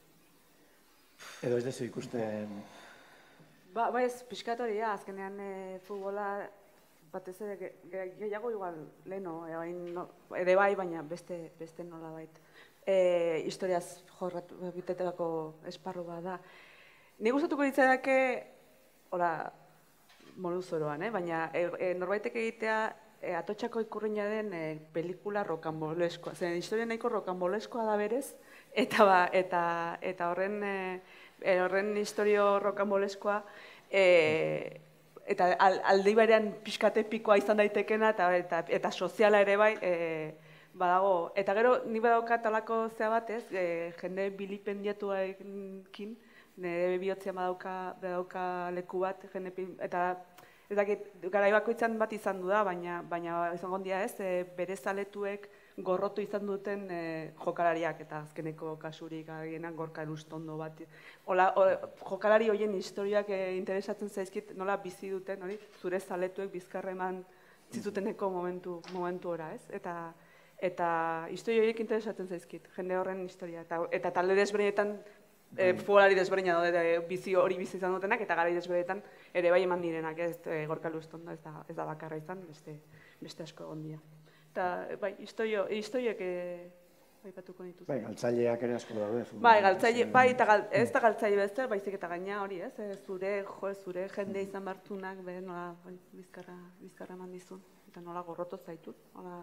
Edo ez dezu ikusten... Ba, ba ez, pixkat hori da, azkenean e, futbola batez ere gehiago igual leheno, ere bai, baina beste, beste nola bait. E, historiaz jorratu bitetelako esparru bat da. Ni gustatuko ditzake, hola, monuzoroan, eh? Baina e, e, norbaitek egitea e, atotxako ikurriña den e, pelikula rokanboleskoa. Zer, historia nahiko rokanboleskoa da berez, eta, ba, eta, eta horren, e, horren historio rokanboleskoa e, eta aldi berean pixkat epikoa izan daitekena, eta soziala ere bai, badago. Eta gero, ni badaukat alako zea bat, ez, jende bilipendiatuarekin, nire bihotzean badauka leku bat, eta ez dakit, garai bakoitzan bat izan du da, baina izango dia ez, bere zaletuek gorrotu izan duten jokalariak, eta azkeneko kasurik agienan Gorka Elustondo bat. Jokalari horien historiak interesatzen zaizkit nola bizi duten, zure zaletuek bizkarra eman zituteneko momentu ora, ez? Eta historia horiek interesatzen zaizkit, jende horren historia. Eta talde desberdinetan, futbolari desberdina bizi hori bizi izan dutenak, eta garai desberdinetan ere bai eman direnak, ez Gorka Elustondo ez da bakarra izan, beste asko egon dira. Eta, bai, historiak aipatuko dituz. Bai, galtzaileak ere asko daude. Bai, galtzaile, bai, eta ez da galtzaile bezala, baizik eta gaina hori, ez? Zure, jo, zure jende izan bartunak, be, nola bizkarra eman dizun, eta nola gorroto zaitut, nola...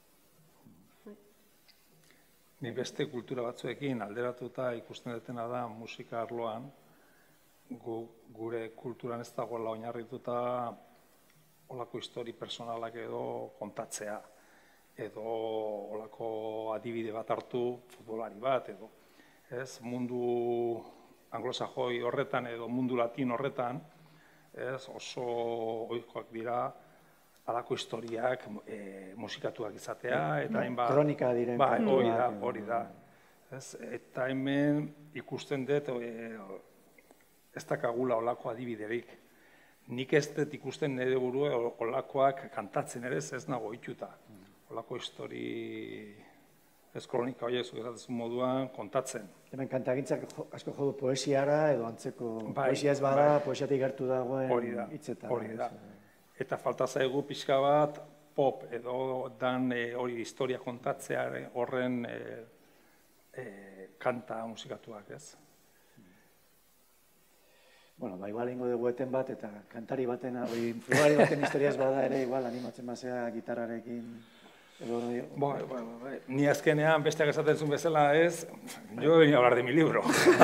Ni beste kultura batzuekin alderatuta ikusten dutena da musika arloan, gure kulturan ez dagoela oinarrituta olako histori personalak edo kontatzea, edo olako adibide bat hartu futbolari bat, edo ez, mundu anglosajoi horretan edo mundu latin horretan, ez, oso ohikoak dira alako historiak musikatuak izatea, eta hainbat... Kronika diren. Bai, hori da, hori da. Eta hemen ikusten dut, ez dakagula olako adibiderik. Nik ez dut ikusten nire burua olakoak kantatzen ere ez nago ituta. Olako histori, ez kronika horiek zugezatzen moduan kontatzen. Hemen kantagintzak asko jodu poesiara edo antzeko poesia ez bada, poesiatik gertu dagoen hitzetan. Hori da. Eta falta zaigu pixka bat pop edo dan hori historia kontatzea horren kanta musikatuak, ez? Bueno, ba, igual ingo dugu eten bat, eta kantari baten, hori futbolari baten historia ez bada ere, igual animatzen bazea gitarrarekin. Bai, bai, bai. Ni azkenean besteak esaten zuen bezala ez, jo venía a hablar de mi libro.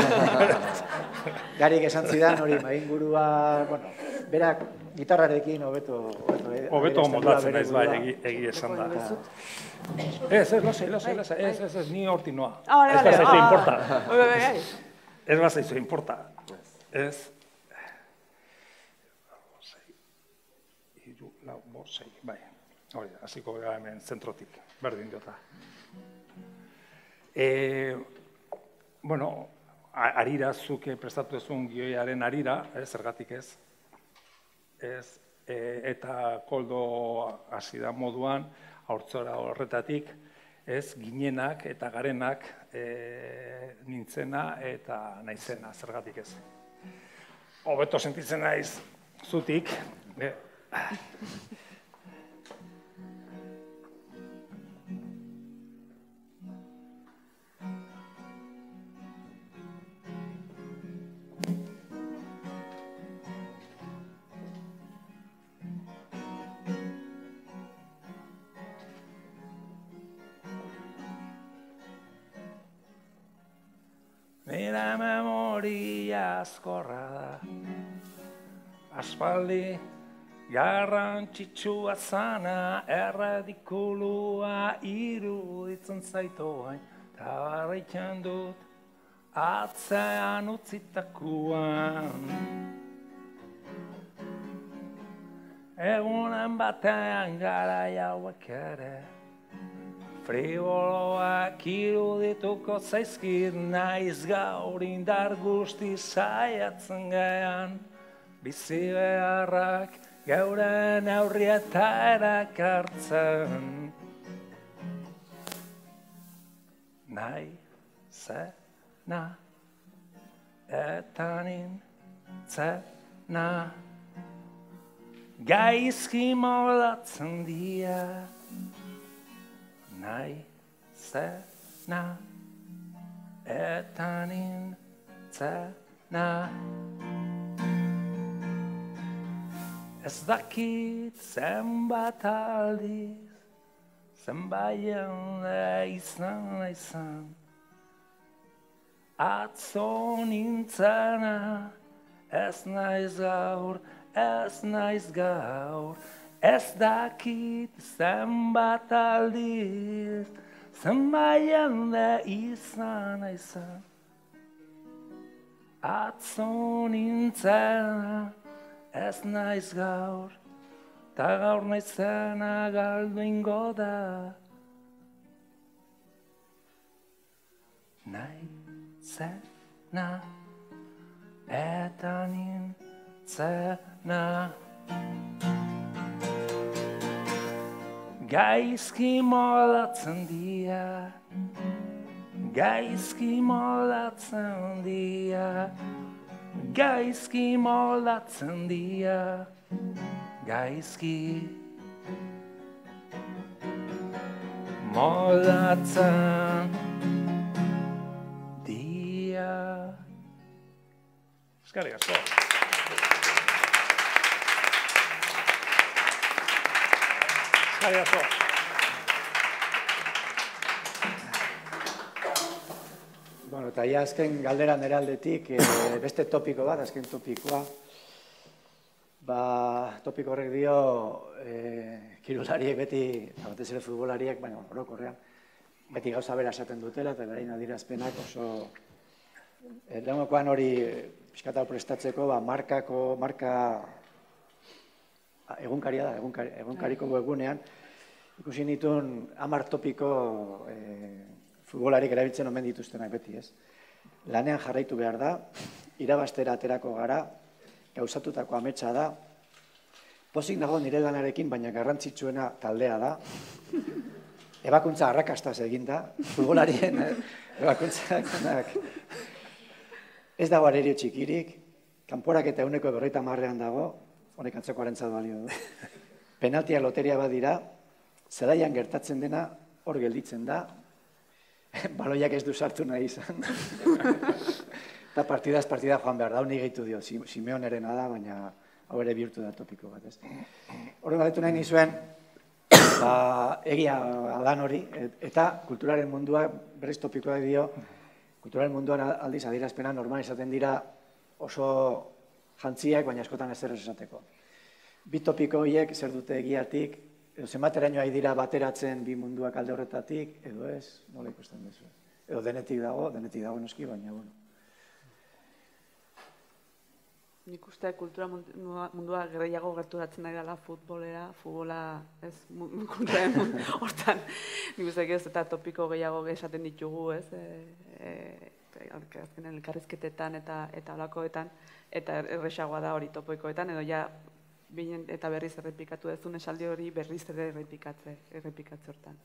Garik esan zidan hori, maingurua, bueno, berak gitarrarekin hobeto... Hobeto moldatzen ez, bai, egi esan da. Ez, ez, lasai, lasai, lasai, ez, ez, ez, ni horti noa. Ez bazaizu importa. Ez bazaizu importa. Ez... Iru, lau, bosei, bai. Hori, hasiko gara hemen zentrotik, berdin diota. Bueno, arira zuke prestatu ezun gioiaren arira, zergatik ez. Eta koldo hasi da moduan, haurtzora horretatik, ez, ginenak eta garenak nintzena eta naizena, zergatik ez. Hobeto sentitzen naiz zutik. Nire memoria azkorra da, aspaldi garrantzitsua zana, erradikulua iruditzen zaitoain, eta barritzen dut atzean utzitakuan. Egunen batean gara jauek ere, friboloak irudituko zaizkir naiz gaur indar guzti saiatzen gean, bizi beharrak geuren aurrieta erakartzen. Nahi zena eta nintzena gaizki moldatzen dira. Nahi zena eta nintzena ez dakit zenbat aldiz, zenbat jende izan izan. Atzo nintzena ez naiz gaur ez naiz gaur, ez dakit zenbat aldiz, zenbait jende izan aizan. Atzo nintzena, ez naiz gaur, ta gaur naizena galdu ingo da. Naizena, eta nintzena. Gaizki moldatzen dira, gaizki moldatzen dira, gaizki moldatzen dira, gaizki moldatzen dira. Eskerrik asko. Eskerrik asko. Bueno, eta ja azken galdera nire aldetik, beste topiko bat, azken topikoa. Ba, topiko horrek dio, kirolariek beti, batez ere futbolariek, baina orokorrean, beti gauza bera esaten dutela, eta berain adierazpenak oso... Lehenkoan hori pixkata prestatzeko, markako, marka egunkaria da, egunkariko webgunean, ikusi nituen hamar topiko futbolarik erabiltzen omen dituztenak beti, ez? Lanean jarraitu behar da, irabaztera aterako gara, gauzatutako ametsa da, pozik nago nire lanarekin, baina garrantzitsuena taldea da, ebakuntza arrakastaz eginda, futbolarien ebakuntzak. Ez dago arerio txikirik, kanporak eta eguneko berroita marrean dago, honek atzokoaren zadu balio du. Penaltia loteria bat dira, zelaian gertatzen dena hor gelditzen da, baloiak ez du sartu nahi izan. Eta partidaz partida joan behar da, honi gehitu dio, Simeonerena da, baina hau ere bihurtu da topiko bat, ez. Horren galetu nahi nizuen, egia adan hori, eta kulturaren mundua, berriz topikoa dio, kulturaren munduan aldiz adierazpena normal izaten dira oso jantziak, baina askotan ez zer esateko. Bi topiko horiek zer dute egiatik, edo zenbateraino ari dira bateratzen bi munduak alde horretatik, edo ez, nola ikusten duzu. Edo denetik dago, denetik dago noski, baina, bueno. Nik uste kultura mundua gehiago gerturatzen ari dela futbolera, futbola ez kulturaren hortan. Nik uste ez eta topiko gehiago esaten ditugu, ez, azkenen elkarrizketetan eta olakoetan, eta erresagoa da hori topikoetan, edo ja binen eta berriz errepikatu dezun esaldi hori berriz ere errepikatze hortan.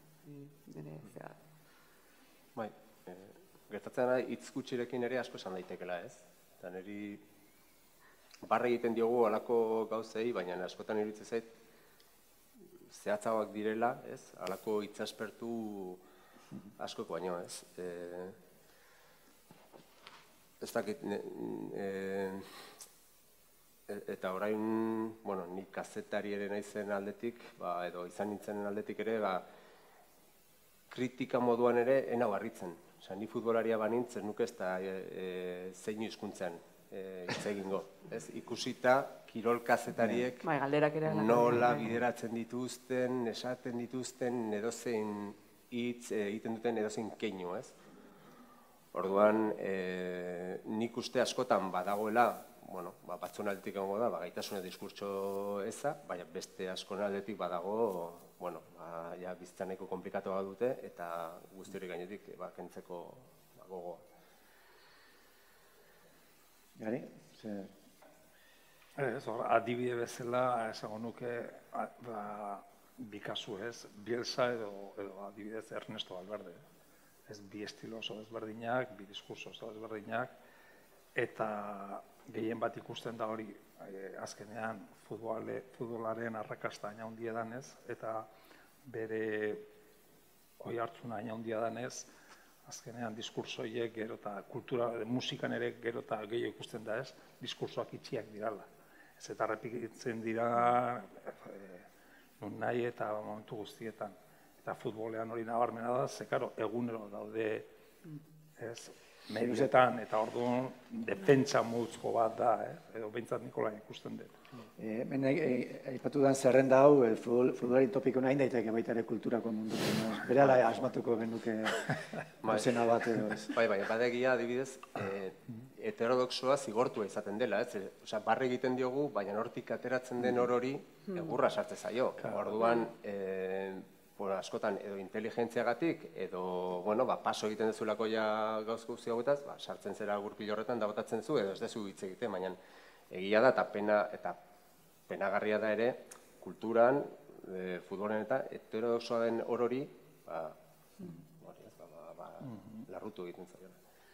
Bai, gertatzen da hitz gutxirekin ere asko esan daitekela, ez? Eta niri barre egiten diogu halako gauzei, baina askotan iruditzen zait zehatzagoak direla, ez? Halako hitzaspertu askoko baino, ez? Ez dakit, eta orain, bueno, nik kazetari ere naizen aldetik, edo izan nintzen aldetik ere, kritika moduan ere enau harritzen. Osa, ni futbolaria banintzen nuke ez da zein hizkuntzen hitz egingo. Ikusita, kirol kazetariek nola bideratzen dituzten, esaten dituzten, edozein hitz egiten duten edozein keinu, ez? Orduan, nik uste askotan badagoela, bueno, batzuen aldetik egongo da, gaitasune diskurtso eza, baina beste askon aldetik badago, bueno, ja bizitzaneko komplikatu bat dute, eta guzti hori gainetik kentzeko gogoa. Gari? Adibide bezala, esango nuke, bi kasu ez, Bielsa edo adibidez Ernesto Valverde. Ez bi estilo oso ezberdinak, bi diskurso oso ezberdinak, eta gehien bat ikusten da hori azkenean futbolaren arrakasta aina handia danez, eta bere oi hartzuna aina handia danez, azkenean diskursoiek gero eta kultura, musikan ere gero eta gehiago ikusten da ez, diskursoak itxiak dirala. Ez eta errepikitzen dira non nahi eta momentu guztietan. Eta futbolean hori nabarmena da, ze karo, egunero daude ez? Medietan, eta orduan defentsa multzko bat da, edo behintzat Nikola ikusten dut. Hemen aipatu den zerrenda hau, futbolari topiko nahi daiteke baita ere kulturako munduko. Berehala asmatuko genuke dozena bat edo ez. Bai, bai, badegia adibidez, heterodoxoa zigortua izaten dela, ez? Osea, barre egiten diogu, baina hortik ateratzen den orori egurra sartze zaio. Orduan, askotan edo inteligentziagatik, edo, bueno, paso egiten dezulako ja gauz guzti hauetaz, sartzen zera gurpil horretan da botatzen zu, edo ez dezu hitz egiten, baina egia da eta pena eta penagarria da ere kulturan, futbolen eta heterodoxoa den orori, larrutu egiten zaio.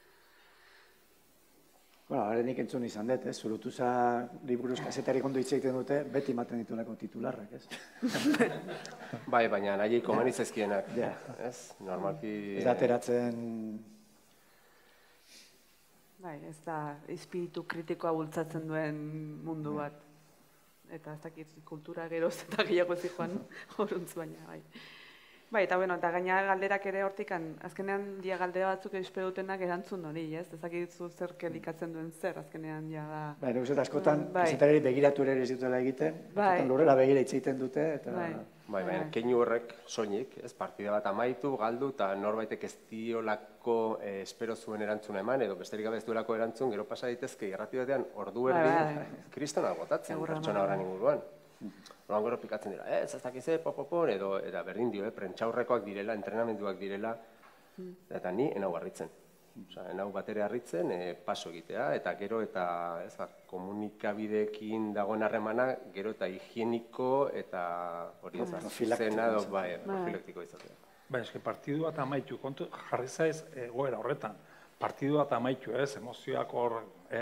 Bueno, harenik entzun izan dut, ez? Zurutuza liburuz kasetarik ondo hitz egiten dute, beti ematen ditulako titularrak, ez? Bai, baina nahi komeni zaizkienak, ez? Normalki... Ez da ateratzen... Bai, ez da espiritu kritikoa bultzatzen duen mundu bat. Eta ez dakit kultura geroz eta gehiago zijoan horuntz baina, bai. Bai, eta bueno, eta gaina galderak ere hortikan, azkenean dia galdera batzuk espero dutenak erantzun hori, ez? Ezakitzu zer kelikatzen duen zer, azkenean dia da... Bai, nik askotan, kazetariari begiratu ere ez dutela egiten, askotan lurrera begira hitz egiten dute, eta... Bai, baina, keinu horrek soilik, ez, partida bat amaitu, galdu, eta norbaitek ez diolako espero zuen erantzuna eman, edo besterik gabe ez duelako erantzun, gero pasa daitezke irrati batean, ordu erdi, kristona botatzen, pertsona horren inguruan. Horan gero pikatzen dira, ez, ez dakize, popopon, edo berdin dio, prentxaurrekoak direla, entrenamenduak direla, eta ni enau harritzen. Enau batere harritzen, paso egitea, eta gero eta komunikabideekin dagoen harremana, gero eta higieniko eta hori ez, zuzena edo profilaktiko izatea. Ba, eske partidu bat amaitu, kontu jarri zaiz egoera horretan, partidu bat amaitu, ez, emozioak hor,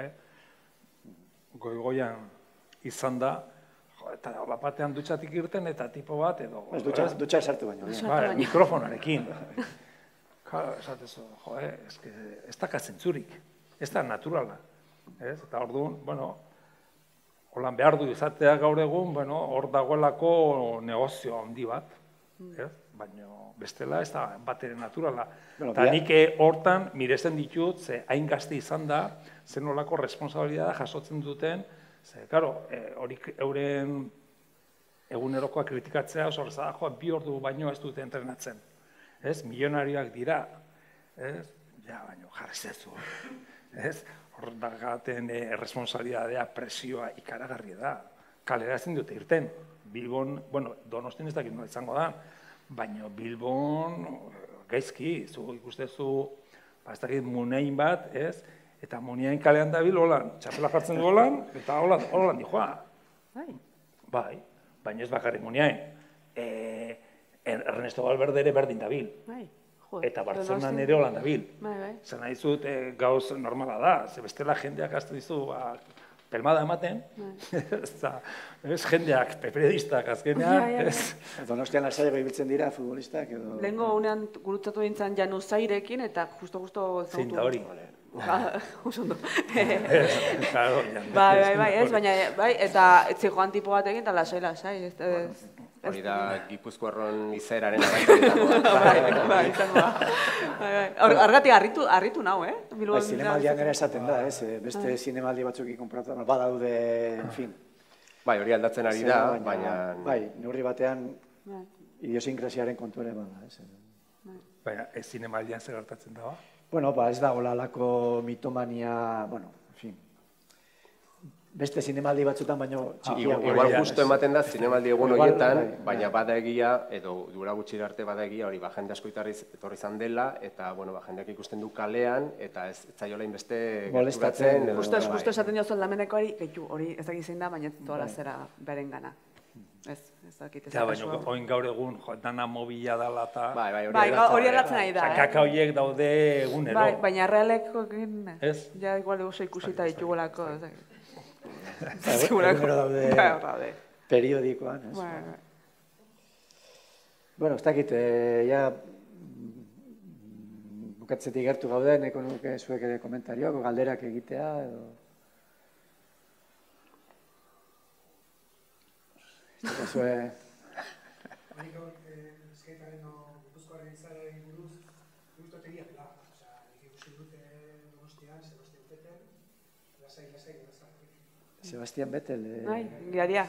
goi-goian izan da, eta bapatean dutxatik irten eta tipo bat edo... Dutxa esartu baino. Ba, mikrofonarekin. Claro, esatezu, jo, ez da zentzurik, ez da naturala. Eta orduan, bueno, holan behar du izatea gaur egun, bueno, hor dagoelako negozio handi bat, baina bestela ez da batere naturala. Eta nik hortan mirezen ditut, ze hain gazte izan da, zen olako responsabilidad jasotzen duten, ze, karo, horik euren egunerokoa kritikatzea, oso horreza, joa, bi ordu baino ez dute entrenatzen. Ez, milionarioak dira, ez, ja, baino, jarri zezu, ez, hor dagaten responsabilidadea, presioa ikaragarria da, kalera ezin dute irten, Bilbon, bueno, Donostin ez dakit nola izango da, baina Bilbon gaizki, zu ikustezu, ez dakit munein bat, ez, eta munein kalean dabil, holan, txapela jartzen du holan, eta holan, holan dijoa. Bai. Bai, baina ez bakarrik munein. Ernesto Valverde ere berdin dabil. Eta Bartzelonan ere holan dabil. Zer nahi zut gauz normala da, ze bestela jendeak azte dizu pelmada ematen, ez jendeak, periodistak azkenean, ez. Donostian lasaiago ibiltzen dira futbolistak edo... Lehengo unean gurutzatu dintzen Januz Zairekin eta justo-justo... Zinta hori. Usondo. Bai, bai, bai, ez, baina, bai, eta etzijoan tipo bat egin, eta lasai-lasai, ez... Hori da Gipuzkoarron izaeraren arraitzaretako bat. Bai, bai, izango da. Argatik harritu nau, eh? Bai, zinemaldian ere esaten da, ez? Beste zinemaldi batzuki konpratu, badaude, en fin. Bai, hori aldatzen ari da, baina... Bai, neurri batean idiosinkrasiaren kontu ere bada, ez? Baina, ez zinemaldian zer gertatzen da, ba? Bueno, ba, ez da holalako mitomania, bueno, en fin. Beste zinemaldi batzutan, baino txikiago. Igual justo ematen da zinemaldi egun horietan, baina bada egia, edo dura gutxira arte bada egia, hori ba, jende asko etorri izan dela, eta, bueno, ba, jendeak ikusten du kalean, eta ez zaiola inbeste gerturatzen. Justo esaten diozuen lamenekoari, gehiu, hori ez dakit zein da, baina ez doala zera beren gana. Ez, ez dakit ez. Ja, baina oin gaur egun, dana mobila dala eta... Bai, hori aldatzen ari da, eh? Kaka horiek daude egunero. Bai, baina realeko egin, ez? Ja, igual oso ikusita ditugolako, ez dakit. Egunero daude periodikoan, ez? Bueno, ez dakit, ja bukatzetik gertu gaude, neko nuke zuek ere komentarioak, galderak egitea, edo... Ez dakit zue... Nik hor, eskaitaren o Gipuzkoaren izaren buruz, guztotegia pela, oza, nik ikusi Sebastian Vettel. Bai, gidaria.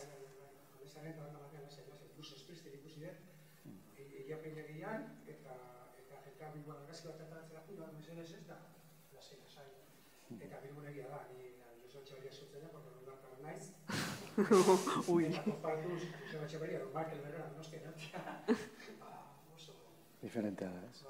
Ui. Diferentea da, ez?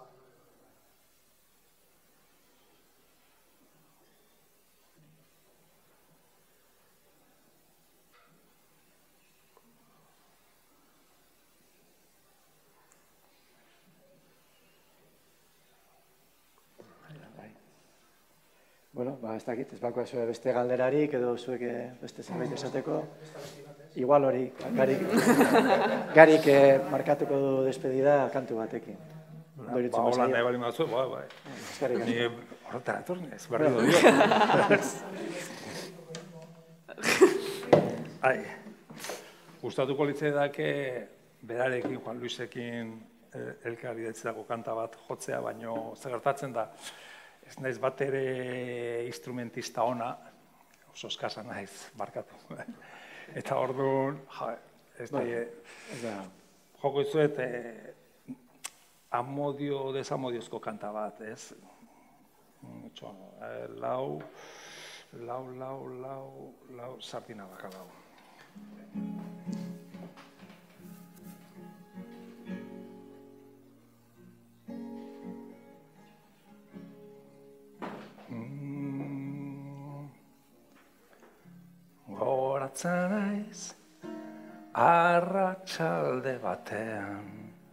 Bueno, ba, ez dakit, ez bako zue beste galderarik edo zuek beste zerbait esateko. Igual hori, garik, garik markatuko du despedida kantu batekin. Ba, hola nahi bali mazu, bai, bai. Eskerrik asko. Ni horretara etorri ez, berri dodio. Ai, gustatuko litzaidake berarekin, Juan Luisekin elkar idatzitako kanta bat jotzea, baino zer gertatzen da, ez naiz bat ere instrumentista ona, oso eskasa naiz, barkatu. Eta orduan, ez da, joko izuet, amodio, desamodiozko kanta bat, ez? Lau, lau, lau, lau, lau, sardina baka lau. Goratzen naiz, arratsalde batean,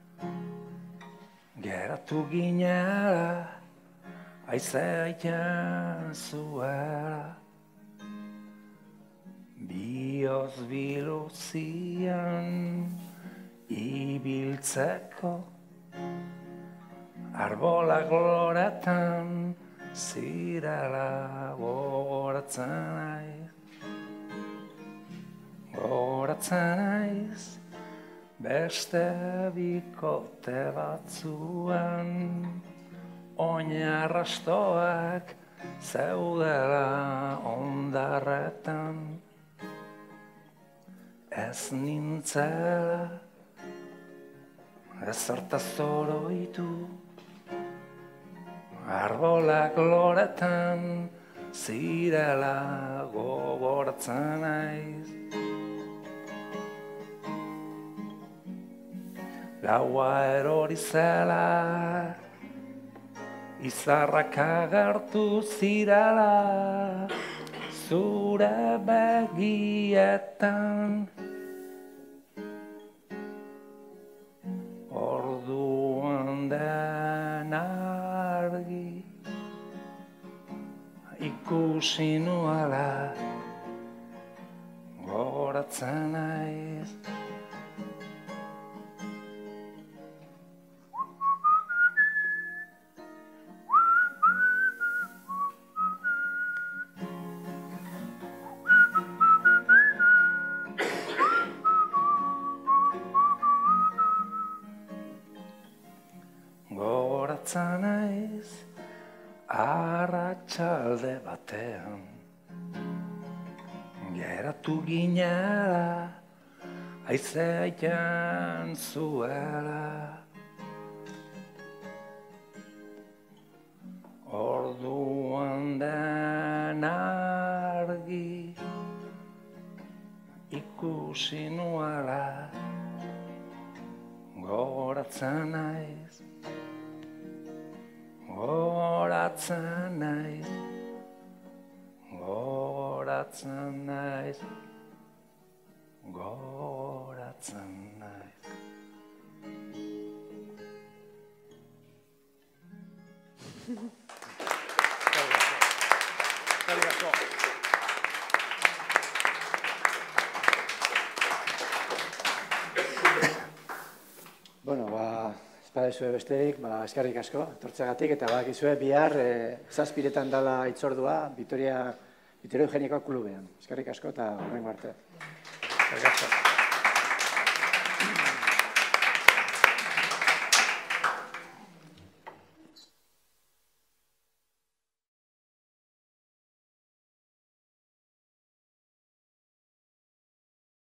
geratu ginela, haizea zuela, bihotz biluzian ibiltzeko, arbolak loretan zirela goratzen naiz. Goratzen naiz, beste bikote batzuan, oinarrastoak zeudela ondarretan. Ez nintzela, ezertaz oroitu, arbolak loretan zirela gogoratzen naiz. Gaua erori zela, izarrak agertu zirela, zure begietan. Orduan den argi, ikusi nuela, gogoratzen naiz. Gogoratzen naiz, arratsalde batean, geratu ginela, haizean zuela. Orduan den argi, ikusi nuela, gogoratzen naiz. Gogoratzen naiz, gogoratzen naiz, gogoratzen naiz. Bueno, ba, espadezue besterik, ba, eskerrik asko, etortzeagatik, eta badakizue bihar zazpiretan dala itzordua, Vitoria Eugeniko klubean. Eskerrik asko eta horrengo arte. Eskerrik asko.